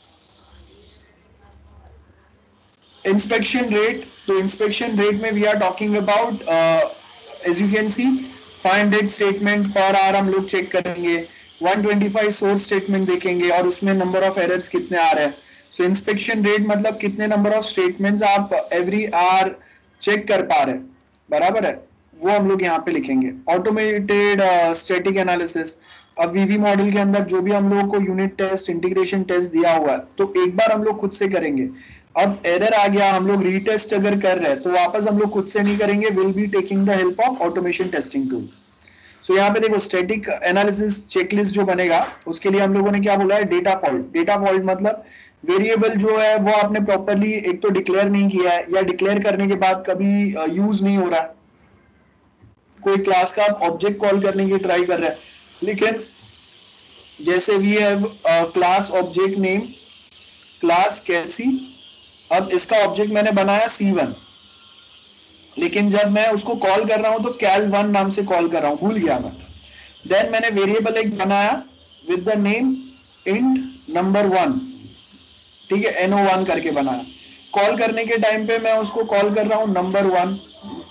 इंस्पेक्शन रेट, तो इंस्पेक्शन रेट में we are talking about as you can see find it statement पर hour हम लोग check करेंगे, one twenty five source statement देखेंगे और उसमें नंबर ऑफ एरर्स कितने आ रहे हैं। सो इंस्पेक्शन रेट मतलब कितने नंबर ऑफ स्टेटमेंट्स आप एवरी आवर चेक कर पा रहे हैं, बराबर है, वो हम लोग यहाँ पे लिखेंगे। ऑटोमेटेड स्टैटिक एनालिसिस, अब वीवी मॉडल के अंदर जो भी हम लोग को यूनिट टेस्ट, इंटीग्रेशन टेस्ट दिया हुआ है, तो एक बार हम लोग खुद से करेंगे। अब एरर आ गया, हम लोग रीटेस्ट अगर कर रहे हैं तो वापस हम लोग खुद से नहीं करेंगे, will be taking the help of automation testing tool. So यहाँ पे देखो स्टैटिक एनालिसिस चेकलिस्ट जो बनेगा उसके लिए हम लोगों ने क्या बोला है, डेटा फॉल्ट। डेटा फॉल्ट मतलब वेरिएबल जो है वो आपने प्रॉपरली एक तो डिक्लेयर नहीं किया है, या डिक्लेयर करने के बाद कभी यूज नहीं हो रहा है। कोई क्लास का आप ऑब्जेक्ट कॉल करने की ट्राई कर रहे हैं, लेकिन जैसे we have class object name class कैलसी, अब इसका ऑब्जेक्ट मैंने बनाया सी वन, लेकिन जब मैं उसको कॉल कर रहा हूं तो कैल वन नाम से कॉल कर रहा हूं, भूल गया मैं। देन मैंने वेरिएबल एक बनाया with the name int number one, ठीक है, एन ओ वन करके बनाया। कॉल करने के टाइम पे मैं उसको कॉल कर रहा हूं नंबर वन।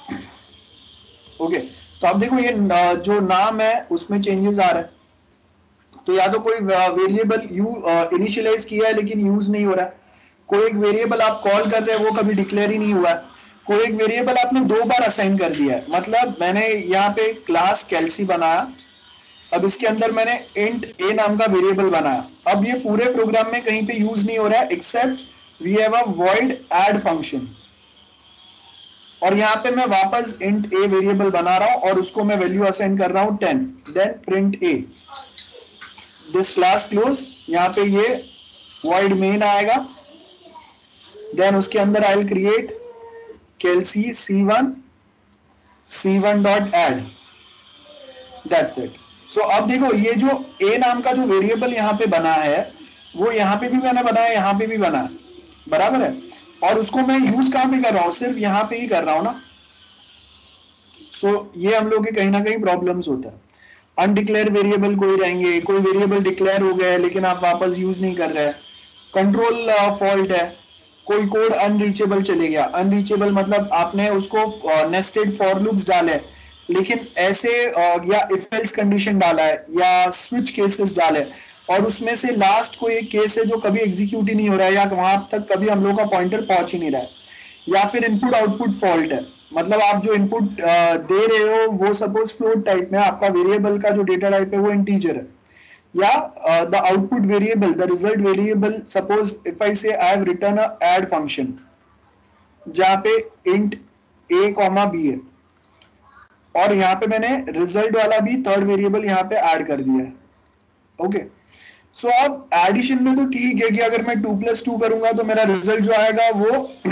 ओके, तो आप देखो ये जो नाम है उसमें चेंजेस आ रहा है। तो या तो कोई वेरिएबल यू इनिशियलाइज किया है लेकिन यूज नहीं हो रहा है, कोई एक वेरिएबल आप कॉल कर रहे हैं वो कभी डिक्लेयर ही नहीं हुआ है, कोई एक वेरिएबल आपने दो बार असाइन कर दिया है। मतलब मैंने यहाँ पे क्लास कैलसी बनाया, अब इसके अंदर मैंने इंट ए नाम का वेरिएबल बनाया, अब ये पूरे प्रोग्राम में कहीं पे यूज नहीं हो रहा है except we have a void add function, और यहाँ पे मैं वापस इंट ए वेरिएबल बना रहा हूं और उसको मैं वैल्यू असाइन कर रहा हूं ten. Then print a this class close, यहाँ पे ये वॉइड मेन आएगा। देन उसके अंदर आई विल क्रिएट कैलसी C one C one dot add, that's it. So अब देखो ये जो ए नाम का जो वेरिएबल यहाँ पे बना है वो यहाँ पे भी मैंने बनाया, यहाँ पे भी बना, बराबर है, और उसको मैं यूज कहाँ पे कर रहा हूँ, सिर्फ यहाँ पे ही कर रहा हूँ ना। सो so, ये हम लोग के कहीं ना कहीं प्रॉब्लम्स होता है। अनडिक्लेयर वेरिएबल कोई रहेंगे, कोई वेरिएबल डिक्लेयर हो गया है लेकिन आप वापस यूज नहीं कर रहे हैं, कंट्रोल फॉल्ट है, कोई कोड अनरीचेबल चले गया। अनरीचेबल मतलब आपने उसको नेस्टेड फॉर लूप्स डाले लेकिन ऐसे uh, या इफ एल्स कंडीशन डाला है या स्विच केसेस डाले और उसमें से लास्ट कोई एक केस है जो कभी एग्जीक्यूट ही नहीं हो रहा है या वहां तक कभी हम लोग का पॉइंटर पहुंच ही नहीं रहा है, या फिर इनपुट आउटपुट फॉल्ट है, मतलब आप जो इनपुट दे रहे हो वो सपोज फ्लोट टाइप में, आपका वेरिएबल का जो डेटा टाइप है वो इंटीजर है, या the output variable the result variable, suppose if I say I have return a add function जहां पे इंट ए कॉमा बी है और यहाँ पे मैंने रिजल्ट वाला भी थर्ड वेरिएबल यहाँ पे ऐड कर दिया है। ओके, सो अब एडिशन में तो ठीक है कि अगर मैं टू प्लस टू करूंगा तो मेरा रिजल्ट जो आएगा वो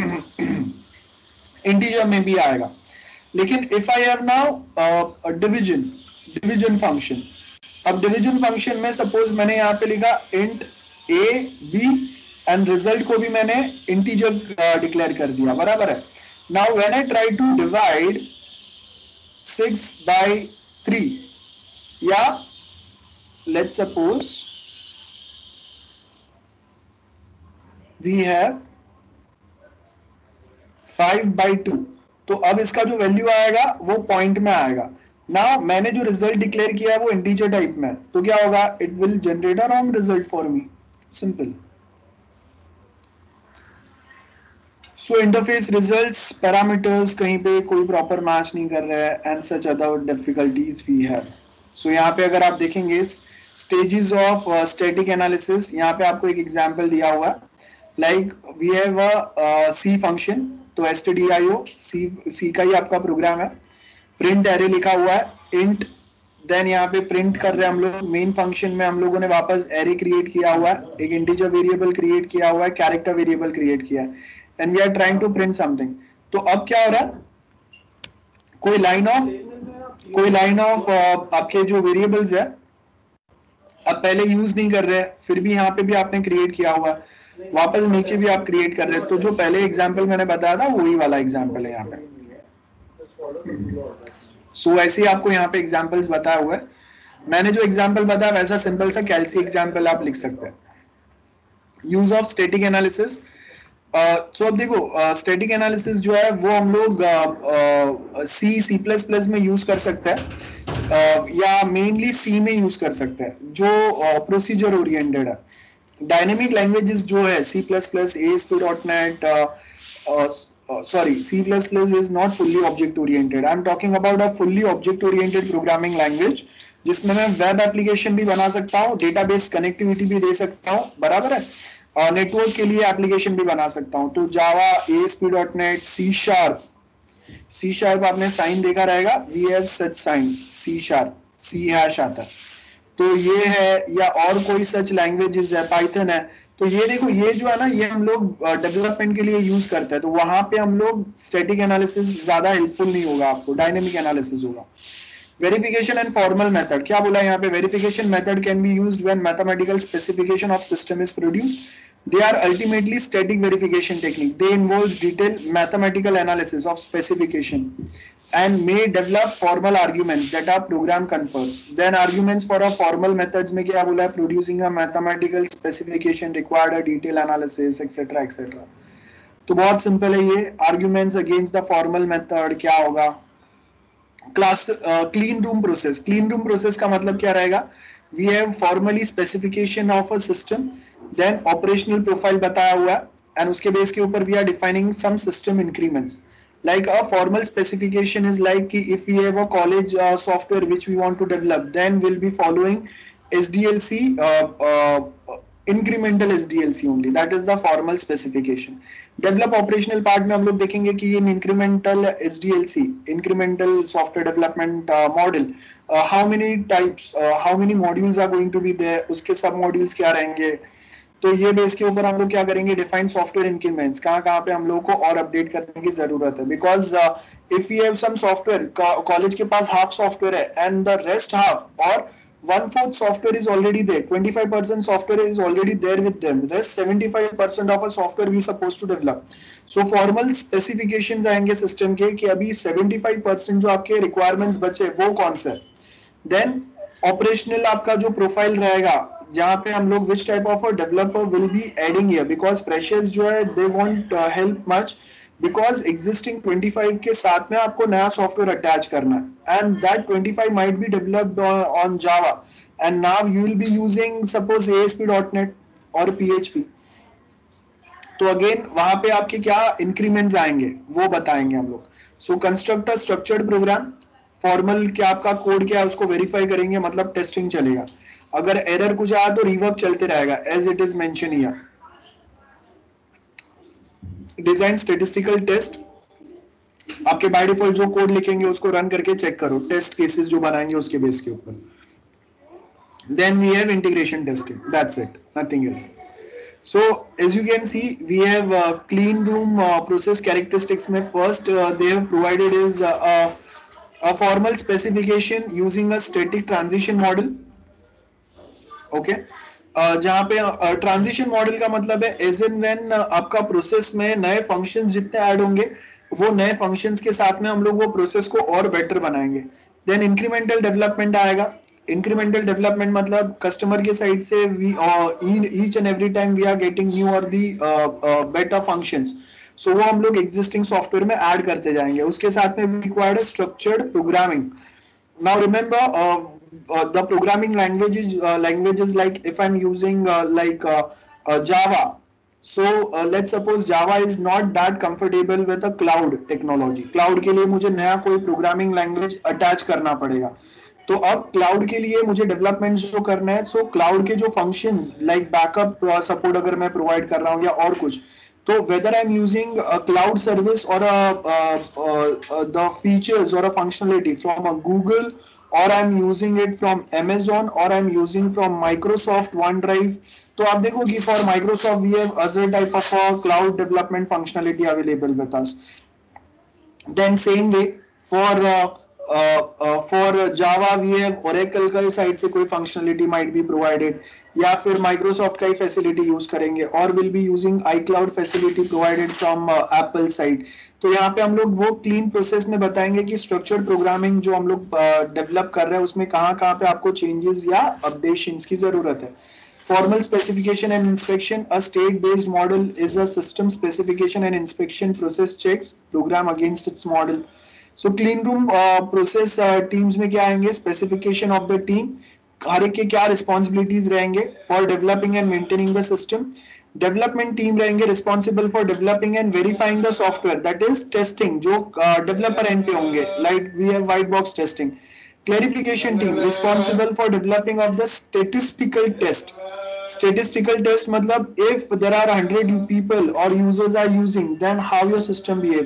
इंटीजर में भी आएगा, लेकिन if I have now division division function, अब डिवीजन फंक्शन में सपोज मैंने यहाँ पे लिखा int a b and result को भी मैंने इंटीजर डिक्लेयर कर दिया, बराबर है। Now when I try to divide six by three, या let's suppose we have five by two, तो अब इसका जो वैल्यू आएगा वो पॉइंट में आएगा। नाउ मैंने जो रिजल्ट डिक्लेयर किया है वो इंटीजर टाइप में, तो क्या होगा, it will generate a wrong result for me, simple. So interface results parameters कहीं पे कोई प्रॉपर मैच नहीं कर रहा है and such other difficulties we have. So यहाँ पे अगर आप देखेंगे स्टेजेस ऑफ स्टैटिक एनालिसिस, यहाँ पे आपको एक एग्जांपल दिया हुआ है, like we have a C function, तो stdio सी सी का ही आपका प्रोग्राम है, प्रिंट एरे लिखा हुआ है इंट, देन यहाँ पे प्रिंट कर रहे हैं हम लोग, मेन फंक्शन में हम लोगों ने वापस एरे क्रिएट किया हुआ है, एक इंटीजर वेरिएबल क्रिएट किया हुआ है, कैरेक्टर वेरिएबल क्रिएट किया है, and we are trying to print something. तो अब क्या हो रहा है, कोई लाइन ऑफ कोई लाइन ऑफ आपके जो वेरिएबल्स है अब पहले यूज नहीं कर रहे हैं, फिर भी यहाँ पे भी आपने क्रिएट किया हुआ है, वापस नीचे भी आप क्रिएट कर रहे हैं, तो जो पहले एग्जांपल मैंने बताया था वही वाला एग्जांपल है यहाँ पे। सो so, ऐसे ही आपको यहाँ पे एग्जांपल्स बताया हुआ है, मैंने जो एग्जांपल बताया वैसा सिंपल सा कैलसी एग्जांपल आप लिख सकते हैं। Use of static analysis, so अब देखो स्टैटिक uh, एनालिसिस जो है वो हम लोग सी सी प्लस प्लस में यूज कर सकते हैं, uh, या मेनली सी में यूज कर सकते हैं जो प्रोसीजर uh, ओरिएंटेड है। डायनेमिक लैंग्वेजेस जो है C plus plus, A S P dot net, sorry C plus plus is not fully object oriented, I am talking about a fully object oriented programming language जिसमें मैं web application भी बना सकता हूँ, database connectivity भी दे सकता हूँ, बराबर है, और नेटवर्क के लिए एप्लीकेशन भी बना सकता हूँ। तो Java, A S P dot net, C sharp, C sharp आपने साइन देखा रहेगा, we have such sign, C sharp, C hash आता है। तो ये है, या और कोई सच लैंग्वेजेस है, पाइथन है। तो ये देखो, ये जो है ना, ये हम लोग डेवलपमेंट के लिए यूज करते हैं, तो वहां पे हम लोग स्टैटिक एनालिसिस ज्यादा हेल्पफुल नहीं होगा आपको, डायनेमिक एनालिसिस होगा। वेरिफिकेशन एंड फॉर्मल मेथड, क्या बोला यहाँ पे? Verification method can be used when mathematical specification of system is produced. They are ultimately static verification technique. They involves detailed mathematical analysis of specification and may develop formal arguments that are program confers. Then arguments for a formal methods में क्या बोला है? Producing a mathematical specification required a detailed analysis, et cetera, et cetera. तो बहुत simple है ये। Arguments against the formal method क्या होगा? Class clean room process. Clean room process का मतलब क्या रहेगा? We have formally specification of a system, then operational profile बताया हुआ है, एंड उसके बेस के ऊपर we are defining some system increments. like a formal specification is like if we have a college uh, software which we want to develop, then we'll be following S D L C, uh, uh, incremental S D L C only. That is the formal specification. Develop operational part में हम लोग देखेंगे कि ये incremental S D L C, incremental software development uh, model, uh, how many types, uh, how many modules are going to be there, उसके सब modules क्या रहेंगे। तो ये बेस के ऊपर हम लोग क्या करेंगे? डिफाइन सॉफ्टवेयर इंक्रीमेंट्स, कहाँ कहाँ पे हम लोग को और अपडेट करने की जरूरत है। Because if you have some software, college के पास हाफ सॉफ्टवेयर है एंड द रेस्ट हाफ और one fourth software is already there, twenty five percent software is already there with them, rest seventy five percent of a software we suppose to develop. So formal specifications आएंगे system के कि अभी seventy five percent जो आपके requirements बचे वो कौन से। देन ऑपरेशनल आपका जो प्रोफाइल रहेगा, जहां पे हम लोग which type of a developer will be adding here, because freshers जो है they want help much, because existing twenty five के साथ में आपको नया सॉफ्टवेयर अटैच करना है, and that twenty five might be developed on Java, and now you will be using suppose A S P dot net और P H P। तो again वहां पे आपके क्या इंक्रीमेंट्स आएंगे वो बताएंगे हम लोग। So construct a structured program, formal क्या आपका कोड क्या है उसको वेरीफाई करेंगे, मतलब टेस्टिंग चलेगा। अगर एरर कुछ आया तो रिवर्क चलते रहेगा as it is mention here. Design statistical test, आपके बाय डिफॉल्ट जो कोड लिखेंगे उसको रन करके चेक करो, टेस्ट केसेस जो बनाएंगे उसके बेस के ऊपर। Then we have integration testing, that's it, nothing else. So as you can see, we have uh, clean room uh, process characteristics में first uh, they have provided is uh, uh, a formal specification using a static transition model. Okay, uh, जहाँ पे transition uh, model का मतलब है as in when आपका process में नए functions जितने ऐड होंगे वो नए फंक्शंस के साथ में हम लोग वो प्रोसेस को और बेटर बनाएंगे। देन इंक्रीमेंटल डेवलपमेंट आएगा। इंक्रीमेंटल डेवलपमेंट मतलब कस्टमर के साइड से we each and every time we are getting new और दी बेटर फंक्शंस, सो वो हम लोग एग्जिस्टिंग सॉफ्टवेयर में ऐड करते जाएंगे। उसके साथ में required structured programming. Now remember, uh, uh, the programming languages uh, languages like if I'm using uh, like uh, uh, Java, so uh, let's suppose Java is not that comfortable with a cloud technology. Cloud के लिए मुझे नया कोई programming language attach करना पड़ेगा। तो अब cloud के लिए मुझे डेवलपमेंट जो करना है, सो क्लाउड के जो फंक्शंस लाइक बैकअप सपोर्ट अगर मैं प्रोवाइड कर रहा हूँ या और कुछ, तो whether I am using a cloud service और द फीचर्स और a functionality from a Google, और I am using it from Amazon, और I am using from Microsoft OneDrive, तो आप देखो कि for Microsoft we have Azure type of cloud development functionality available with us. Then same way for for Java we have Oracle का side से कोई functionality might be provided, या फिर Microsoft का ही फैसिलिटी यूज करेंगे, और will be using iCloud facility provided from Apple side. तो यहाँ पे हम लोग वो क्लीन प्रोसेस में बताएंगे कि स्ट्रक्चर्ड प्रोग्रामिंग जो हम लोग डेवलप uh, कर रहे हैं उसमें कहाँ कहाँ पे आपको चेंजेस या अपडेशंस की जरूरत है। Formal specification and inspection, a state-based model is a system specification and inspection process checks program against its model. So clean room uh, process uh, teams में क्या आएंगे? Specification of the team, हर एक के क्या responsibilities रहेंगे for developing and maintaining the system. Development team रहेंगे responsible for developing and verifying the software, that is testing, जो uh, developer end पे होंगे, like we have white box testing. Clarification team responsible for developing of the statistical test. Statistical test मतलब if there are one hundred people or users are using, then how your system behaves.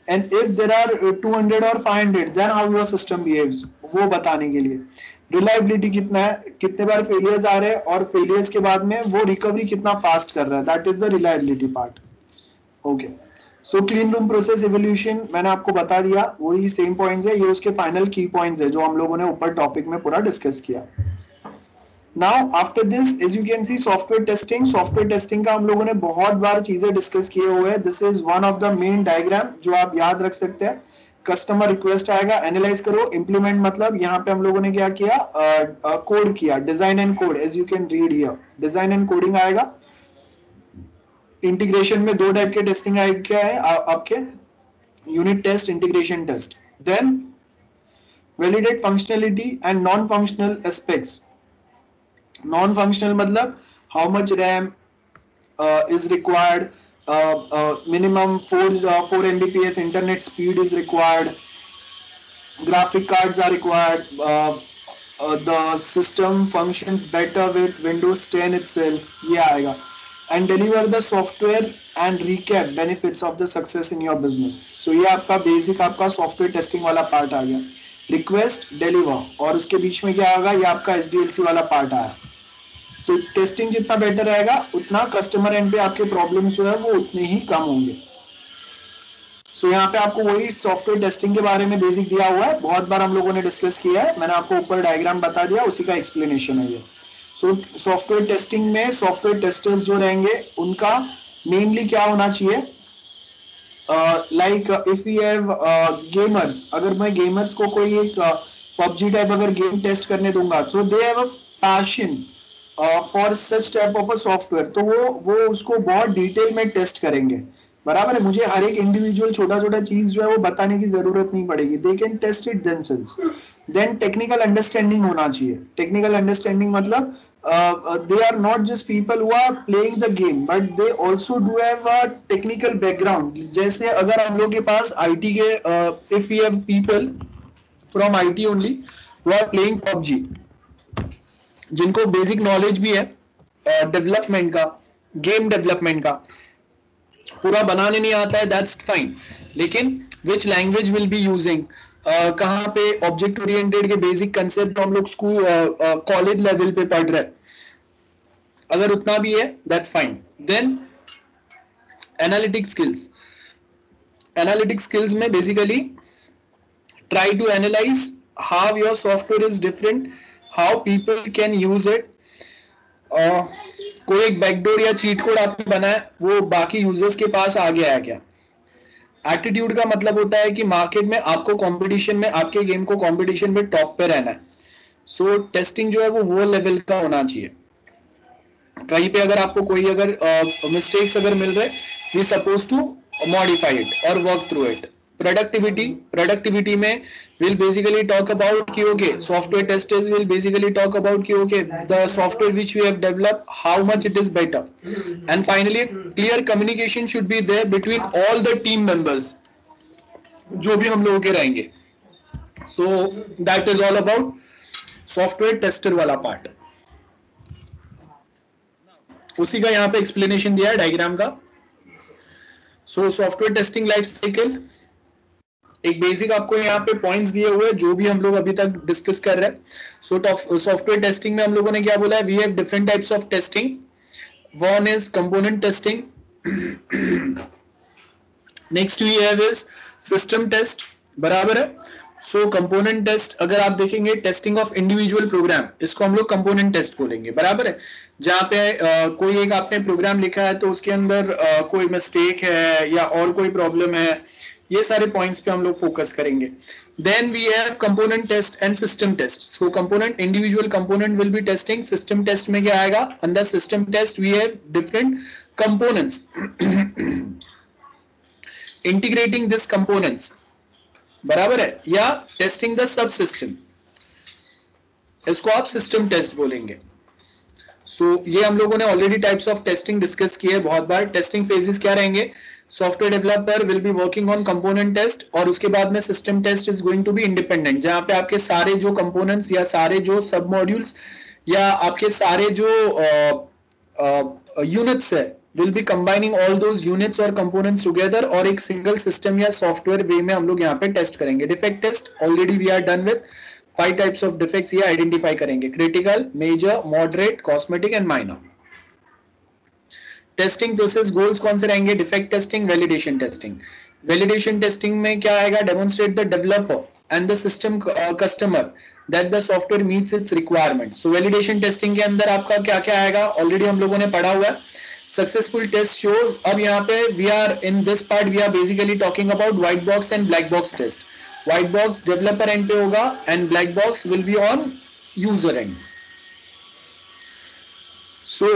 and if there are two hundred or five hundred then how your system behaves, वो बताने के लिए। Reliability कितना है, कितने बार failures आ रहे हैं और फेलियर्स के बाद में वो रिकवरी कितना फास्ट कर रहा है, that is the reliability part. Okay, so clean room process evolution मैंने आपको बता दिया, वही सेम पॉइंट्स है, ये उसके फाइनल की पॉइंट्स है जो हम लोगों ने ऊपर टॉपिक में पूरा डिस्कस किया। Now after this, as you can see, software testing, software testing का हम लोगों ने बहुत बार चीजें डिस्कस किए हुए हैं। This is one of the main diagram जो आप याद रख सकते हैं। कस्टमर रिक्वेस्ट आएगा, एनालाइज करो, इम्प्लीमेंट मतलब यहाँ पे हम लोगों ने क्या किया, कोड uh, uh, किया, design and code, as you can read here, design and coding आएगा। इंटीग्रेशन में दो टाइप के टेस्टिंग आएगा, क्या है आपके, unit test, integration test. Then validate functionality and non functional aspects. Non functional मतलब how much RAM is required, minimum four four Mbps internet speed is required, graphic cards are required, the system functions better with Windows ten itself, ये आएगा। And deliver the software and recap benefits of the success in your business. So ये आपका basic आपका software testing वाला part आ गया, request, deliver, और उसके बीच में क्या होगा, ये आपका एसडीएलसी वाला पार्ट आया। तो टेस्टिंग जितना बेटर रहेगा उतना कस्टमर एंड पे आपके प्रॉब्लम जो है वो उतने ही कम होंगे। सो so, यहाँ पे आपको वही सॉफ्टवेयर टेस्टिंग के बारे में बेसिक दिया हुआ है, बहुत बार हम लोगों ने डिस्कस किया है, मैंने आपको ऊपर डायग्राम बता दिया, उसी का एक्सप्लेनेशन है ये। सो सॉफ्टवेयर टेस्टिंग में सॉफ्टवेयर टेस्टर्स जो रहेंगे उनका मेनली क्या होना चाहिए, like if we have gamers, अगर मैं गेमर्स को कोई एक पबजी टाइप अगर गेम टेस्ट करने दूंगा, तो they have a passion for such type of a software, तो वो वो उसको बहुत डिटेल में टेस्ट करेंगे, बराबर है। मुझे हर एक इंडिविजुअल छोटा छोटा चीज जो है वो बताने की जरूरत नहीं पड़ेगी, they can test it themselves. Then technical understanding होना चाहिए। टेक्निकल अंडरस्टैंडिंग मतलब they are not just people who are playing the game, but they also do have a technical background. जैसे अगर हम लोग के पास आईटी के, if we have people from IT only who are playing PUBG, जिनको basic knowledge भी है डेवलपमेंट uh, का, गेम डेवलपमेंट का, पूरा बनाने नहीं आता है, दैट्स फाइन, लेकिन which language will be using, कहाँ पे ऑब्जेक्ट ओरिएंटेड के बेसिक कंसेप्ट हम लोग स्कूल कॉलेज लेवल पे पढ़ रहे हैं, अगर उतना भी है that's fine. Then analytic skills, analytic skills में basically try to analyse how your software is different, how people can use it. कोई एक बैकडोर या चीट कोड आपने बनाया, वो बाकी यूजर्स के पास आ गया है क्या। एटीट्यूड का मतलब होता है कि मार्केट में आपको कंपटीशन में, आपके गेम को कंपटीशन में टॉप पे रहना है। सो so, टेस्टिंग जो है वो वो लेवल का होना चाहिए। कहीं पे अगर आपको कोई अगर मिस्टेक्स uh, अगर मिल रहे, we suppose to modify it और work through it. Productivity, productivity में विल बेसिकली टॉक अबाउट कि okay software testers will basically talk about कि okay the software which we have developed how much it is better, and finally clear communication should be there between all the team members जो भी हम लोगों के रहेंगे। So that is all about software tester वाला part. उसी का यहाँ पे एक्सप्लेनेशन दिया है डायग्राम का। So software testing life cycle, एक बेसिक आपको यहाँ पे पॉइंट्स दिए हुए जो भी हम लोग अभी तक डिस्कस कर रहे हैं। सो सॉफ्टवेयर टेस्टिंग में हम लोगों ने क्या बोला है, we have different types of testing. One is component testing, next we have is system test, बराबर है। सो कंपोनेंट टेस्ट अगर आप देखेंगे, टेस्टिंग ऑफ इंडिविजुअल प्रोग्राम, इसको हम लोग कंपोनेंट टेस्ट बोलेंगे, बराबर है। जहाँ पे आ, कोई एक आपने प्रोग्राम लिखा है तो उसके अंदर आ, कोई मिस्टेक है या और कोई प्रॉब्लम है, ये सारे पॉइंट्स पे हम लोग फोकस करेंगे। Then we have component test and system test. So component, individual component will be testing. System test में क्या आएगा, under system test we have different components, integrating this components, बराबर है, या टेस्टिंग द सब सिस्टम, इसको आप system test बोलेंगे। सो so, ये हम लोगों ने already types of testing discuss किए बहुत बार। टेस्टिंग फेजेस क्या रहेंगे, software developer will be working on component test, और उसके बाद में system test is going to be independent, जहां पे आपके सारे जो कंपोनेंट्स या सारे जो सब मॉड्यूल्स या आपके सारे जो यूनिट्स है will be combining all those units और कंपोनेंट्स टुगेदर और एक सिंगल सिस्टम या सॉफ्टवेयर वे में हम लोग यहाँ पे टेस्ट करेंगे. Defect test already we are done with. Five types of defects ये आइडेंटिफाई करेंगे. Critical, major, moderate, cosmetic and minor. Testing process goals कौन से रहेंगे? Defect testing, validation testing. Validation testing में क्या आएगा? Demonstrate the developer and the system uh, customer that the software meets its requirement. So validation testing के अंदर आपका क्या क्या आएगा? Already हम लोगों ने पढ़ा हुआ है. Successful test shows. अब यहाँ पे we are in this part we are basically talking about white box and black box test. White box developer end पे होगा and black box will be on user end. So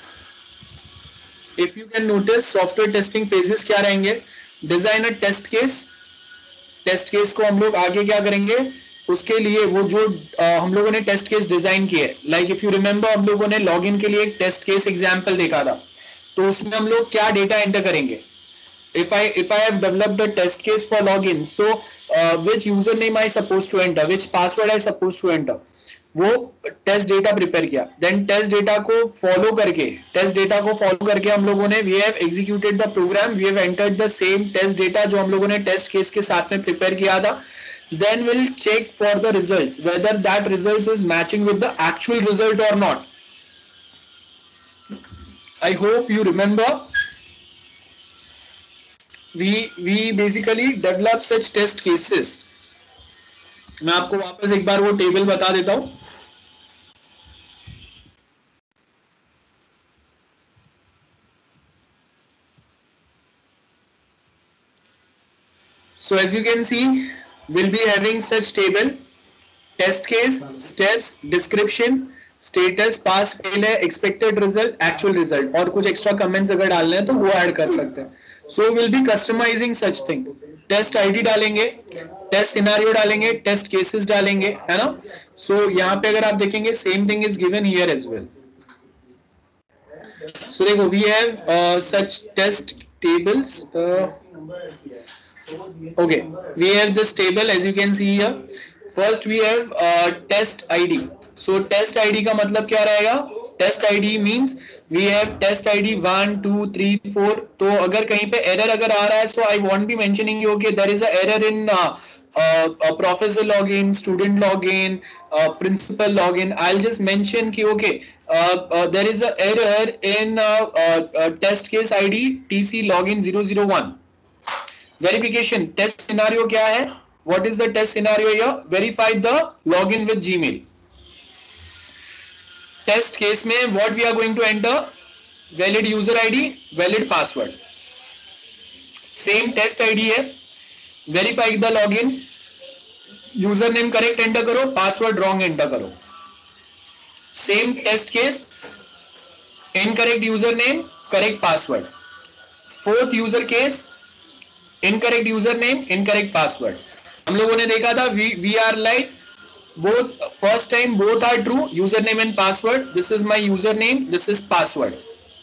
if you can notice software testing phases क्या रहेंगे? Design a test case. Test case को हम लोग आगे क्या करेंगे? उसके लिए वो जो आ, हम लोगों ने टेस्ट केस डिजाइन किए, लाइक इफ यू रिमेंबर हम लोगों ने लॉगिन के लिए एक टेस्ट केस एग्जांपल देखा था. तो उसमें हम लोग क्या डेटा एंटर करेंगे? If I if I have developed a test case for login, so which user name I suppose to enter, which password I suppose to enter, वो टेस्ट डेटा प्रिपेयर किया. देन टेस्ट डेटा को follow करके test data को follow करके हम लोगों ने we have executed the program, we have entered the same test data जो हम लोगों ने टेस्ट केस के साथ में प्रिपेयर किया था. Then will check for the results whether that results is matching with the actual result और not. I hope you remember we we basically develop such test cases. मैं आपको वापस एक बार वो टेबल बता देता हूं. So as you can see, we'll be having such table: test case, steps, description, status, pass, fail है, expected result, actual result, और कुछ extra comments अगर डालने हैं तो वो ऐड कर सकते हैं. So we'll be customizing such thing. Test ID डालेंगे, टेस्ट सिनेरियो डालेंगे, टेस्ट केसेस डालेंगे, है ना. सो so, यहाँ पे अगर आप देखेंगे same thing is given here as well. So देखो we have such test tables. okay, we have this table as you can see here. First we have uh, test I D. So test I D का मतलब क्या रहेगा? Test I D means we have test I D one, two, three, four. तो अगर कहीं पे error अगर आ रहा है, so I won't be mentioning you okay there is a error in uh, uh, uh, professor login, student login, uh, principal login. I'll just mention कि okay uh, uh, there is a error in uh, uh, uh, test case I D T C login zero zero one. Verification test scenario क्या है? What is the test scenario here? Verify the login with Gmail. Test case में what we are going to enter? Valid user I D, valid password. Same test I D है. Verify the login. Username correct enter करो, password wrong enter करो. Same test case. Incorrect username, correct password. Fourth user case. Incorrect user name, incorrect password. हम लोगों ने देखा था we we are like both first time both are true, user name and password. This is my user name, this is password.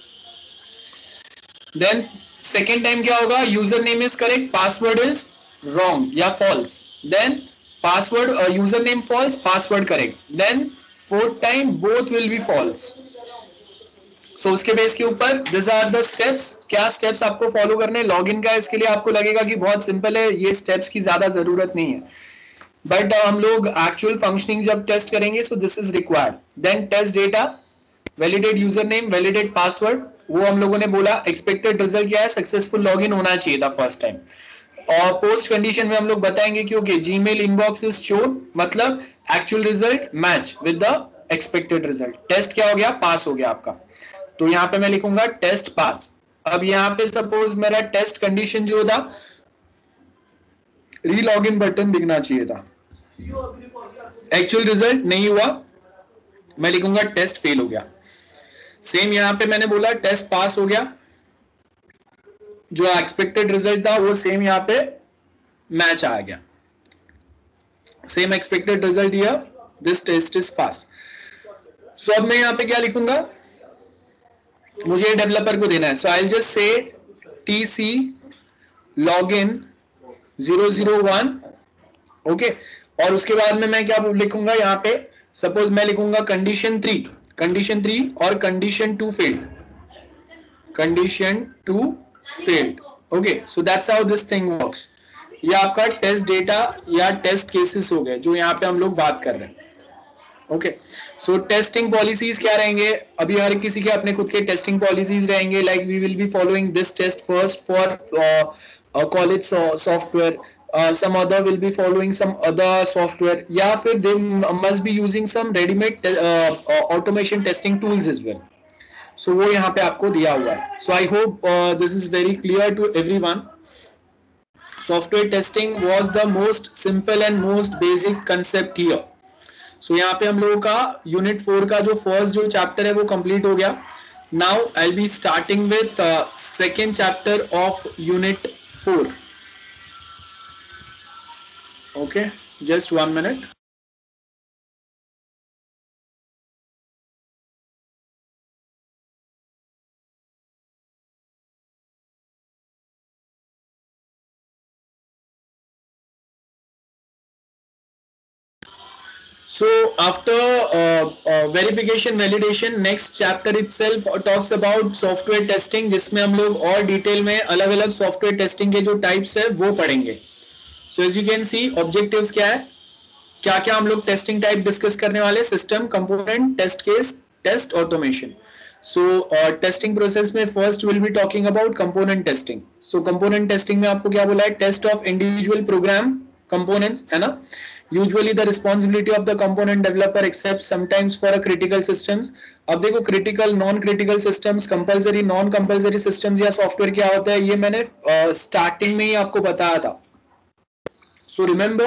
Then second time क्या होगा? User name is correct, password is wrong या false. Then password user name false, password correct. Then fourth time both will be false. So so, उसके base के ऊपर this are the steps. क्या steps आपको follow करने? Login का इसके लिए आपको लगेगा कि बहुत सिंपल है, ये स्टेप्स की ज्यादा जरूरत नहीं है, बट uh, हम लोग एक्चुअल फंक्शनिंग जब टेस्ट करेंगे so this is required. Then test data, validate user name, validate password. वो हम लोगों ने बोला एक्सपेक्टेड रिजल्ट क्या है? सक्सेसफुल लॉगिन होना चाहिए था फर्स्ट टाइम. और पोस्ट कंडीशन में हम लोग बताएंगे कि okay Gmail inbox is shown, मतलब actual result match with the expected result. Test क्या हो गया? पास हो गया आपका. तो यहाँ पे मैं लिखूंगा टेस्ट पास. अब यहाँ पे सपोज मेरा टेस्ट कंडीशन जो था रीलॉगिन बटन दिखना चाहिए था, एक्चुअल रिजल्ट नहीं हुआ, मैं लिखूंगा टेस्ट फेल हो गया. सेम यहाँ पे मैंने बोला टेस्ट पास हो गया, जो एक्सपेक्टेड रिजल्ट था वो सेम यहाँ पे मैच आ गया. Same expected result here, this test is pass. So अब मैं यहाँ पे क्या लिखूंगा? मुझे डेवलपर को देना है. So I just say T C login zero zero one. Okay, और उसके बाद में मैं क्या लिखूंगा यहाँ पे? सपोज मैं लिखूंगा कंडीशन थ्री, कंडीशन थ्री और condition two failed. condition to failed. Okay, so that's how this thing works. ये आपका टेस्ट डेटा या टेस्ट केसेस हो गए जो यहाँ पे हम लोग बात कर रहे हैं. ओके, सो टेस्टिंग पॉलिसीज क्या रहेंगे? अभी हर किसी के अपने खुद के टेस्टिंग पॉलिसीज रहेंगे. Like we will be following this test first for college software, some other will be following some other software, या फिर they must be using some ready-made uh, automation testing tools as well. So वो यहाँ पे आपको दिया हुआ है. So I hope uh, this is very clear to everyone. Software testing was the most simple and most basic concept here. So यहाँ पे हम लोगों का यूनिट फोर का जो फर्स्ट जो चैप्टर है वो कंप्लीट हो गया. Now I'll be starting with uh, second chapter of unit four. Okay, just one minute. So after uh, uh, verification validation, next chapter itself talks about software testing, जिसमें हम लोग और detail में अलग अलग सॉफ्टवेयर टेस्टिंग के जो types है वो पढ़ेंगे. So as you can see, objectives क्या है, क्या क्या हम लोग टेस्टिंग टाइप डिस्कस करने वाले, system, component, test case, test automation. So testing process में first will be talking about component testing. So component testing में आपको क्या बोला है, test of individual program components है ना. Usually the responsibility of the component developer except sometimes for a critical systems. अब देखो critical, non-critical systems, compulsory, non-compulsory systems या software क्या होता है ये मैंने starting में ही आपको बताया था. So remember,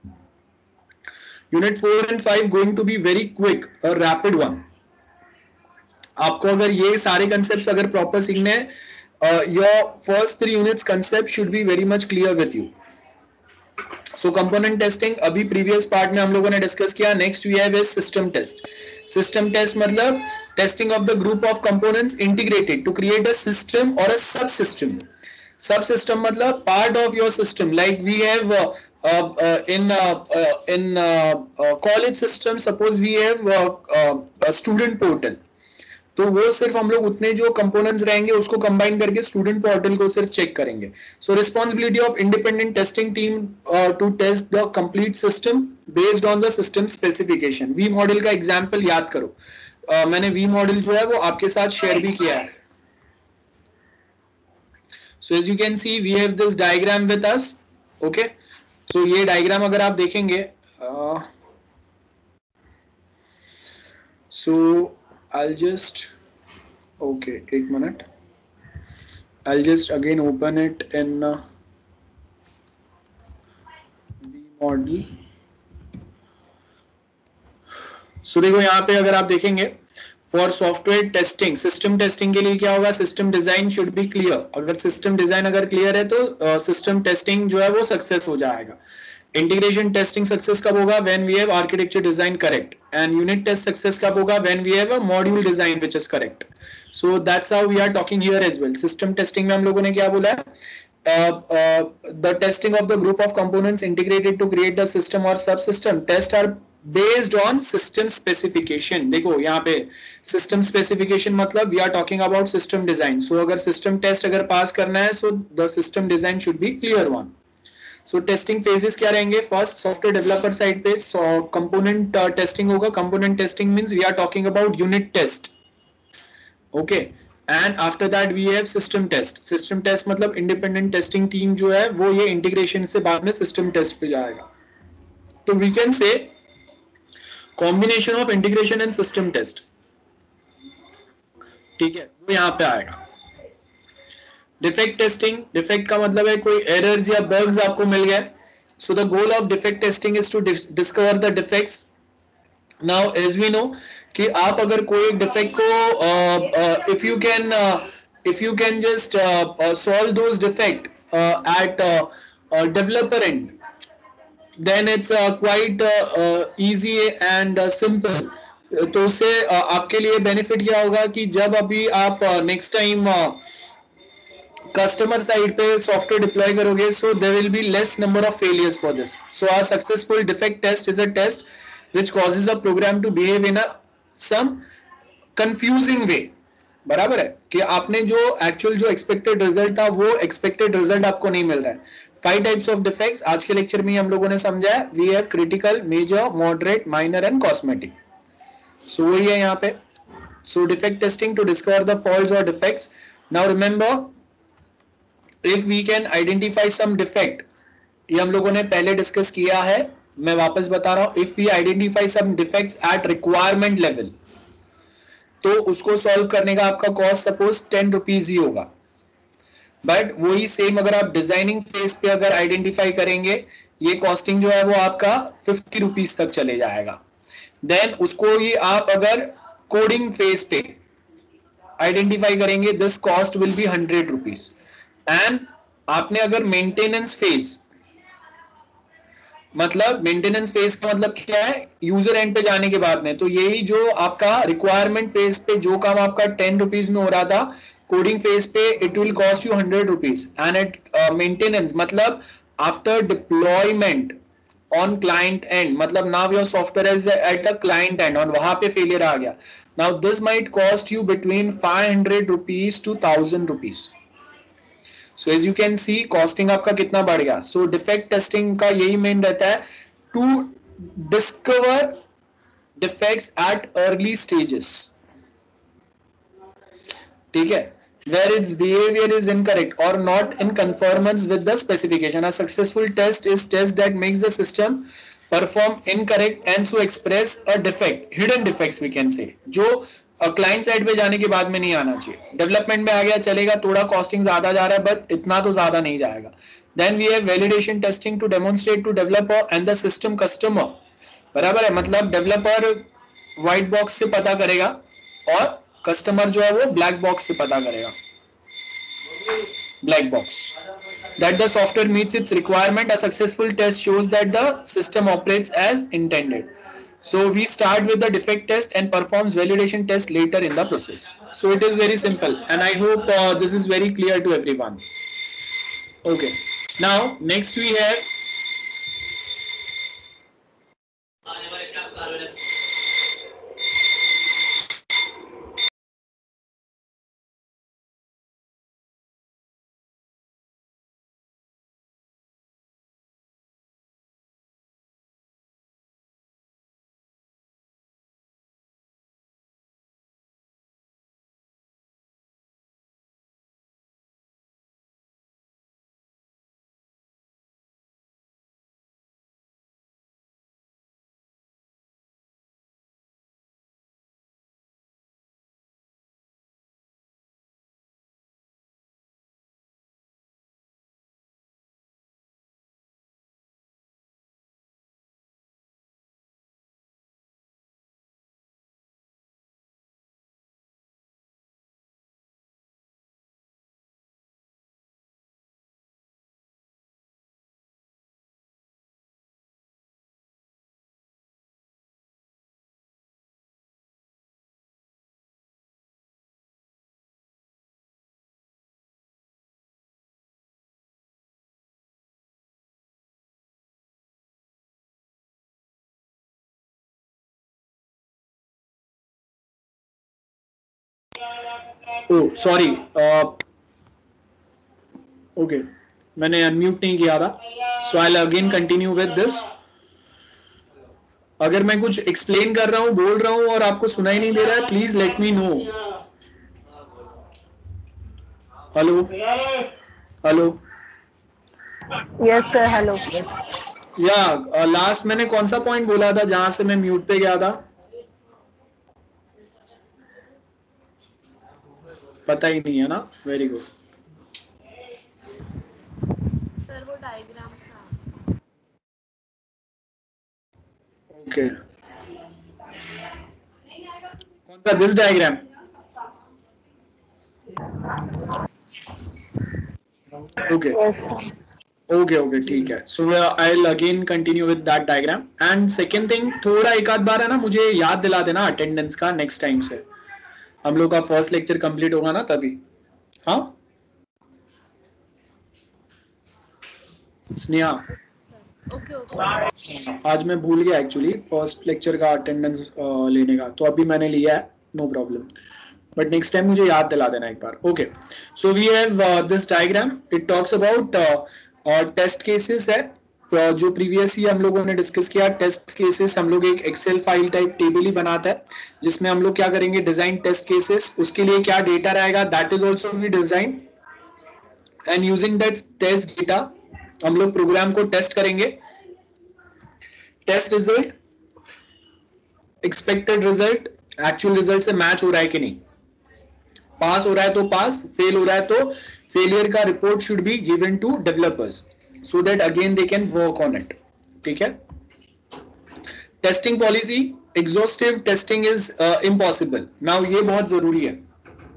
unit four and five going to be very quick, a rapid one. आपको अगर ये सारे concepts अगर proper सीखने हैं, uh, your first three units concept should be very much clear with you. So component testing अभी previous part में हम लोगों ने discuss किया. Next we have is system test. System test मतलब testing of the group of components integrated to create a system or a subsystem. Subsystem मतलब part of your system. Like we have uh, uh, uh, in uh, uh, in uh, uh, college system, suppose we have uh, uh, a student portal. तो वो सिर्फ हम लोग उतने जो components रहेंगे उसको कंबाइन करके स्टूडेंट पोर्टल को सिर्फ चेक करेंगे. So responsibility of independent testing team to test the complete system based on the system specification. V model का एग्जांपल याद करो, uh, मैंने वी मॉडल जो है वो आपके साथ शेयर भी किया है. So as you can see we have this diagram with us. Okay, so ये डायग्राम अगर आप देखेंगे, सो uh, I'll just, okay, एक minute. I'll just again open it in uh, V model. So देखो यहाँ पे अगर आप देखेंगे, for software testing, system testing के लिए क्या होगा, system design should be clear. अगर system design अगर clear है तो uh, system testing जो है वो success हो जाएगा. Integration testing success कब होगा, when we have architecture design correct, and unit test success कब होगा, when we have a module design which is correct. So that's how we are talking here as well. System testing में हम लोगों ने क्या बोला है, uh, uh, the testing of the group of components integrated to create the system or subsystem. Tests are based on system specification. देखो यहाँ पे system specification मतलब we are talking about system design. So अगर system test अगर pass करना है, so the system design should be clear one. So testing phases क्या रहेंगे, फर्स्ट सॉफ्टवेयर डेवलपर साइड पे कंपोनेंट टेस्टिंग होगा. Component testing means we are talking about unit test. Okay, and after that we have system test. System test मतलब independent testing team जो है वो ये integration से बाद में सिस्टम टेस्ट पे जाएगा. तो we can say combination of integration and system test. ठीक है, वो यहाँ पे आएगा. डिफेक्ट टेस्टिंग, डिफेक्ट का मतलब है कोई एरर्स या बग्स आपको मिल गए. So the goal of defect testing is to discover the defects. Now as we know कि आप अगर कोई डिफेक्ट को if you can if you can just solve those defect at developer end, then it's quite easy and simple. तो उससे uh, आपके लिए benefit क्या होगा कि जब अभी आप नेक्स्ट टाइम कस्टमर साइड पे सॉफ्टवेयर डिप्लॉय करोगे, so there will be less number of failures for this. So a successful defect test is a test which causes a program to behave in a some confusing way. बराबर है कि आपने जो actual जो expected result था वो expected result आपको नहीं मिल रहा है. फाइव टाइप्स ऑफ डिफेक्ट्स आज के लेक्चर में हम लोगों ने समझा है. We have critical, major, moderate, minor and cosmetic. So वही है यहाँ पे. So defect testing to discover the faults और defects. Now remember, if we can identify some defect, ये हम लोगों ने पहले डिस्कस किया है, मैं वापस बता रहा हूं. If we identify some defects at requirement level, तो उसको सॉल्व करने का आपका कॉस्ट सपोज टेन रुपीज ही होगा. बट वही सेम अगर आप डिजाइनिंग फेज पे अगर आइडेंटिफाई करेंगे, ये कॉस्टिंग जो है वो आपका फिफ्टी रुपीज तक चले जाएगा. देन उसको ही आप अगर कोडिंग फेज पे आइडेंटिफाई करेंगे, this cost will be hundred rupees. And आपने अगर मेंटेनेंस फेज, मतलब मेंटेनेंस फेज का मतलब क्या है, यूजर एंड पे जाने के बाद में, तो यही जो आपका रिक्वायरमेंट फेज पे जो काम आपका टेन रुपीज में हो रहा था, कोडिंग फेज पे it will cost you hundred rupees. And at maintenance मतलब after deployment on client end, मतलब now your software is at a client end, और वहां पे फेलियर आ गया. Now this might cost you between five hundred rupees to thousand rupees. So as you can see costing आपका कितना बढ़ गया. सो डिफेक्ट टेस्टिंग का यही मेन रहता है, to discover defects at early stages. ठीक है, where its behavior is incorrect or not in conformance with the specification. A successful test is test that makes the system perform incorrect and so express a defect, hidden defects we can say, जो client side पे जाने के बाद में नहीं आना चाहिए. Development में आ गया चलेगा, थोड़ा कॉस्टिंग ज्यादा जा रहा है बट इतना तो ज्यादा नहीं जाएगा. Then we have validation testing to demonstrate to developer and the system customer. बराबर है, मतलब डेवलपर व्हाइट बॉक्स से पता करेगा और कस्टमर जो है वो ब्लैक बॉक्स से पता करेगा, black box. That the software meets its requirement. A successful test shows that the system operates as intended. So we start with the defect test and performs validation test later in the process. So it is very simple, and I hope uh, this is very clear to everyone. Okay. Now next we have oh sorry uh, okay, मैंने unmute नहीं किया था. So I will again continue with this. अगर मैं कुछ explain कर रहा हूं, बोल रहा हूं और आपको सुनाई नहीं दे रहा है, please let me know. Hello hello. Yes sir, hello. या लास्ट मैंने कौन सा पॉइंट बोला था जहां से मैं म्यूट पे गया था, पता ही नहीं है ना. Very good. सर वो डायग्राम था. ओके, कौन सा? This diagram. Okay okay okay ठीक है. So I will again continue with that diagram. And second thing, थोड़ा एक आध बार है ना मुझे याद दिला देना अटेंडेंस का नेक्स्ट टाइम से. हम लोग का फर्स्ट लेक्चर कंप्लीट होगा ना तभी. हाँ स्नेहा, ओके ओके. आज मैं भूल गया एक्चुअली फर्स्ट लेक्चर का अटेंडेंस लेने का, तो अभी मैंने लिया है, no problem. But next time मुझे याद दिला देना एक बार. Okay, so we have this diagram. It talks about test cases है uh, जो प्रीवियस ही हम लोगों ने डिस्कस किया. टेस्ट केसेस हम लोग एक एक्सेल फाइल टाइप टेबल ही बनाता है जिसमें हम लोग क्या करेंगे, डिजाइन टेस्ट केसेस. उसके लिए क्या डेटा रहेगा, that is also we design and using that test data हम लोग प्रोग्राम को टेस्ट करेंगे. Test result, expected result actual result से मैच हो रहा है कि नहीं. पास हो रहा है तो पास, फेल हो रहा है तो फेलियर का report should be given to developers so that again they can work on it. ठीक है. Testing policy, exhaustive testing is impossible. Now ये बहुत जरूरी है.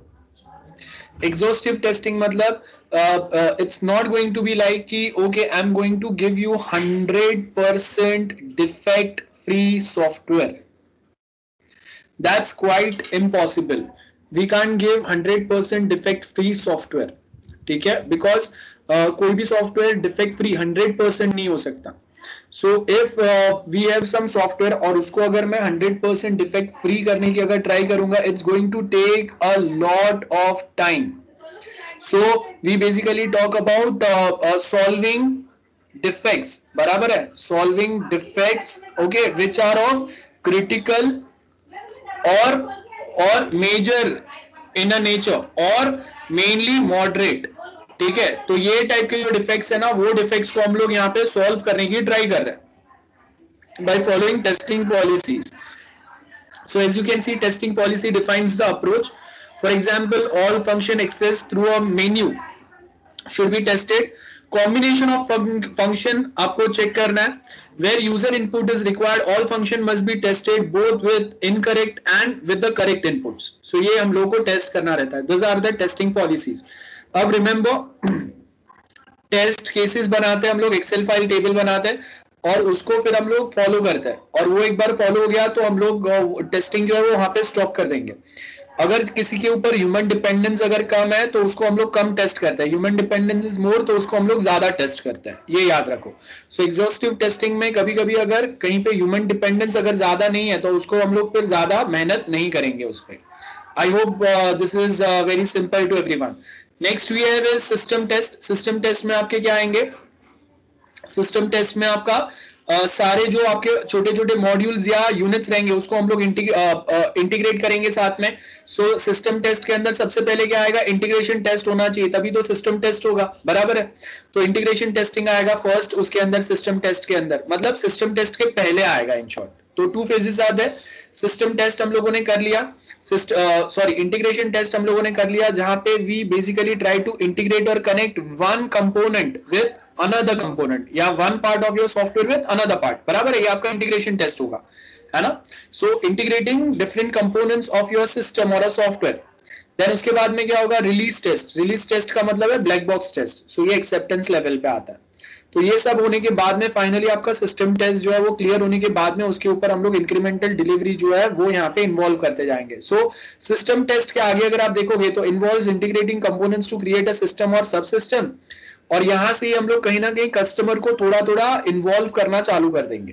एग्जॉस्टिव टेस्टिंग मतलब it's not going to be like कि okay I am going to give you hundred percent defect free software. That's quite impossible. We can't give one hundred percent defect free software. ठीक है, because uh, कोई भी software defect free one hundred percent नहीं हो सकता. So if uh, we have some software और उसको अगर मैं one hundred percent defect free करने की अगर ट्राई करूंगा, it's going to take a lot of time. So we basically talk about uh, uh, solving defects. बराबर है, solving defects, okay, which are of critical और और मेजर इन अ नेचर और mainly moderate. ठीक है, तो ये टाइप के जो डिफेक्ट्स है ना, वो डिफेक्ट्स को हम लोग यहाँ पे सॉल्व करने की ट्राई कर रहे हैं by following testing policies. So as you can see, testing policy defines the approach. For example, all function access through a menu should be tested. Combination of function आपको चेक करना है. Where user input is required, all function must be tested both with incorrect and with the correct inputs. So ये हम लोगों को test करना रहता है. Those are the testing policies. अब remember, टेस्ट केसेस बनाते हैं हम लोग, एक्सेल फाइल टेबल बनाते हैं और उसको फिर हम लोग फॉलो करते हैं. और वो एक बार फॉलो हो गया तो हम लोग टेस्टिंग जो है वो वहां पे स्टॉप कर देंगे. अगर किसी के ऊपर ह्यूमन डिपेंडेंस अगर कम है तो उसको हम लोग कम टेस्ट करते हैं. ह्यूमन डिपेंडेंस इज मोर तो उसको हम लोग ज्यादा टेस्ट करते हैं. ये याद रखो. सो एग्जॉस्टिव टेस्टिंग में कभी कभी अगर कहीं पे ह्यूमन डिपेंडेंस अगर ज्यादा नहीं है तो उसको हम लोग फिर ज्यादा मेहनत नहीं करेंगे उस पर. I hope this is very simple to everyone. Next we have is system test. System test में आपके क्या आएंगे, सिस्टम टेस्ट में आपका Uh, सारे जो आपके छोटे छोटे मॉड्यूल्स या यूनिट्स रहेंगे उसको हम लोग इंटीग्रेट uh, uh, करेंगे साथ में. सो सिस्टम टेस्ट के अंदर सबसे पहले क्या आएगा, इंटीग्रेशन टेस्ट होना चाहिए, तभी तो सिस्टम टेस्ट होगा. बराबर है. तो इंटीग्रेशन टेस्टिंग आएगा फर्स्ट, उसके अंदर सिस्टम टेस्ट के अंदर, मतलब सिस्टम टेस्ट के पहले आएगा इन शॉर्ट. तो टू फेजेस आते हैं. सिस्टम टेस्ट हम लोगों ने कर लिया, सॉरी इंटीग्रेशन टेस्ट हम लोगों ने कर लिया, जहां पे we basically try to integrate और connect one component with another component या one part of your software with another part. बराबर है, ये आपका इंटीग्रेशन टेस्ट होगा, है ना. So integrating different components of your system और अ सॉफ्टवेयर. देन उसके बाद में क्या होगा, रिलीज टेस्ट. रिलीज टेस्ट का मतलब है ब्लैक बॉक्स टेस्ट. सो ये एक्सेप्टेंस लेवल पे आता है. तो ये सब होने के बाद में फाइनली आपका सिस्टम टेस्ट जो है वो क्लियर होने के बाद में उसके ऊपर हम लोग इंक्रीमेंटल डिलीवरी जो है वो यहाँ पे इन्वॉल्व करते जाएंगे. सो सिस्टम टेस्ट के आगे अगर आप देखोगे तो involves integrating components to create a system और सब सिस्टम. और यहां से हम लोग कहीं ना कहीं कस्टमर को थोड़ा थोड़ा इन्वॉल्व करना चालू कर देंगे.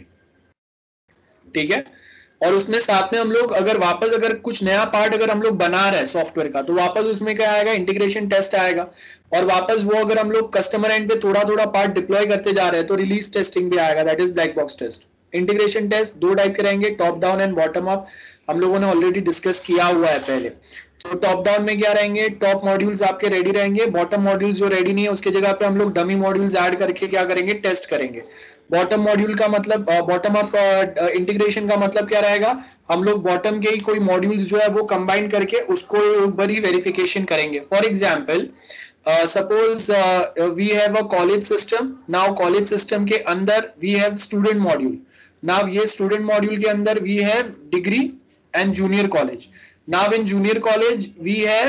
ठीक है. और उसमें साथ में हम लोग अगर वापस अगर कुछ नया पार्ट अगर हम लोग बना रहे हैं सॉफ्टवेयर का, तो वापस उसमें क्या आएगा, इंटीग्रेशन टेस्ट आएगा. और वापस वो अगर हम लोग कस्टमर एंड पे थोड़ा थोड़ा पार्ट डिप्लॉय करते जा रहे हैं तो रिलीज टेस्टिंग भी आएगा, that is black box test. Integration test दो टाइप के रहेंगे, top down and bottom up. हम लोगों ने ऑलरेडी डिस्कस किया हुआ है पहले. तो टॉप डाउन में क्या रहेंगे, टॉप मॉड्यूल्स आपके रेडी रहेंगे. बॉटम मॉड्यूल्स जो रेडी नहीं है उसके जगह पे हम लोग डमी मॉड्यूल्स ऐड करके क्या करेंगे, टेस्ट करेंगे. बॉटम मॉड्यूल का मतलब, बॉटम अप इंटीग्रेशन का मतलब क्या रहेगा, हम लोग बॉटम के ही कोई मॉड्यूल्स जो है वो कंबाइन करके उसको ऊपर ही वेरिफिकेशन करेंगे. For example suppose we have a college system. Now college system के अंदर we have student module. Now ये स्टूडेंट मॉड्यूल के अंदर we have degree and junior college. Now in junior college we have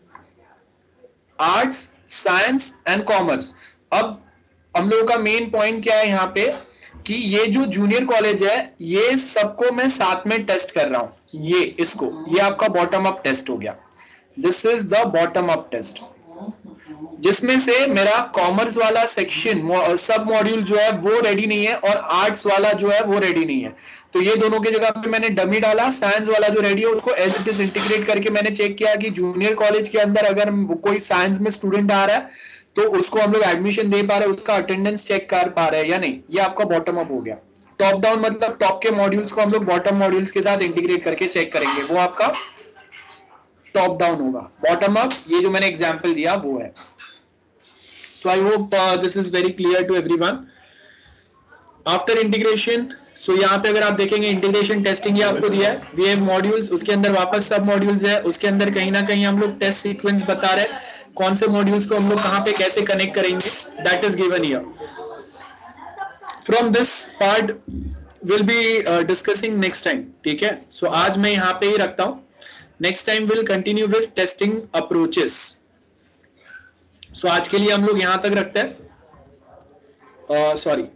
arts, science and commerce. अब हम लोगों का main point क्या है यहाँ पे कि ये जो जूनियर कॉलेज है ये सबको मैं साथ में टेस्ट कर रहा हूं. ये इसको, ये आपका बॉटम अप टेस्ट हो गया. This is the bottom up test. जिसमें से मेरा कॉमर्स वाला सेक्शन सब मॉड्यूल जो है वो रेडी नहीं है और आर्ट्स वाला जो है वो रेडी नहीं है। तो ये दोनों की जगह पे मैंने डमी डाला, साइंस वाला जो रेडी है उसको एज इट इज इंटीग्रेट करके मैंने चेक किया कि जूनियर कॉलेज के अंदर अगर कोई साइंस में स्टूडेंट आ रहा है तो उसको हम लोग एडमिशन दे पा रहे हैं, उसका अटेंडेंस चेक कर पा रहे हैं या नहीं। ये आपका बॉटम अप हो गया। टॉप डाउन मतलब टॉप के मॉड्यूल्स को हम लोग बॉटम मॉड्यूल्स के साथ इंटीग्रेट करके चेक करेंगे, वो आपका टॉप डाउन होगा। बॉटम अप ये जो मैंने एग्जांपल दिया वो है। So I hope this is very clear to everyone. After integration, so यहाँ पे अगर आप देखेंगे इंटीग्रेशन टेस्टिंग ये आपको दिया है, वी हैव मॉड्यूल्स, उसके अंदर वापस सब मॉड्यूल्स है, उसके अंदर कहीं ना कहीं हम लोग टेस्ट सीक्वेंस बता रहे हैं कौन से मॉड्यूल्स को हम लोग कहाँ पे कैसे कनेक्ट करेंगे, that is given here. From this part will be discussing next time, ठीक है। सो आज मैं यहाँ पे ही रखता हूँ, next time will continue with testing approaches. So आज के लिए हम लोग यहां तक रखते हैं, सॉरी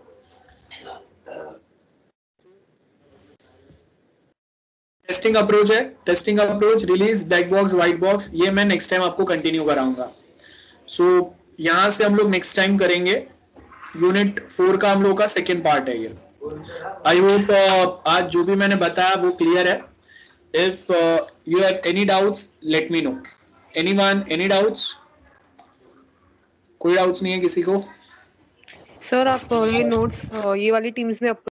टेस्टिंग अप्रोच है, testing approach, release, black box, white box, ये मैं नेक्स्ट टाइम आपको कंटिन्यू कराऊंगा। सो so, यहां से हम लोग नेक्स्ट टाइम करेंगे यूनिट फोर का, हम लोग का सेकेंड पार्ट है ये। आई होप uh, आज जो भी मैंने बताया वो क्लियर है। If you have any doubts let me know. Anyone, any doubts? कोई डाउट्स नहीं है किसी को? सर आप ये नोट्स ये वाली टीम्स में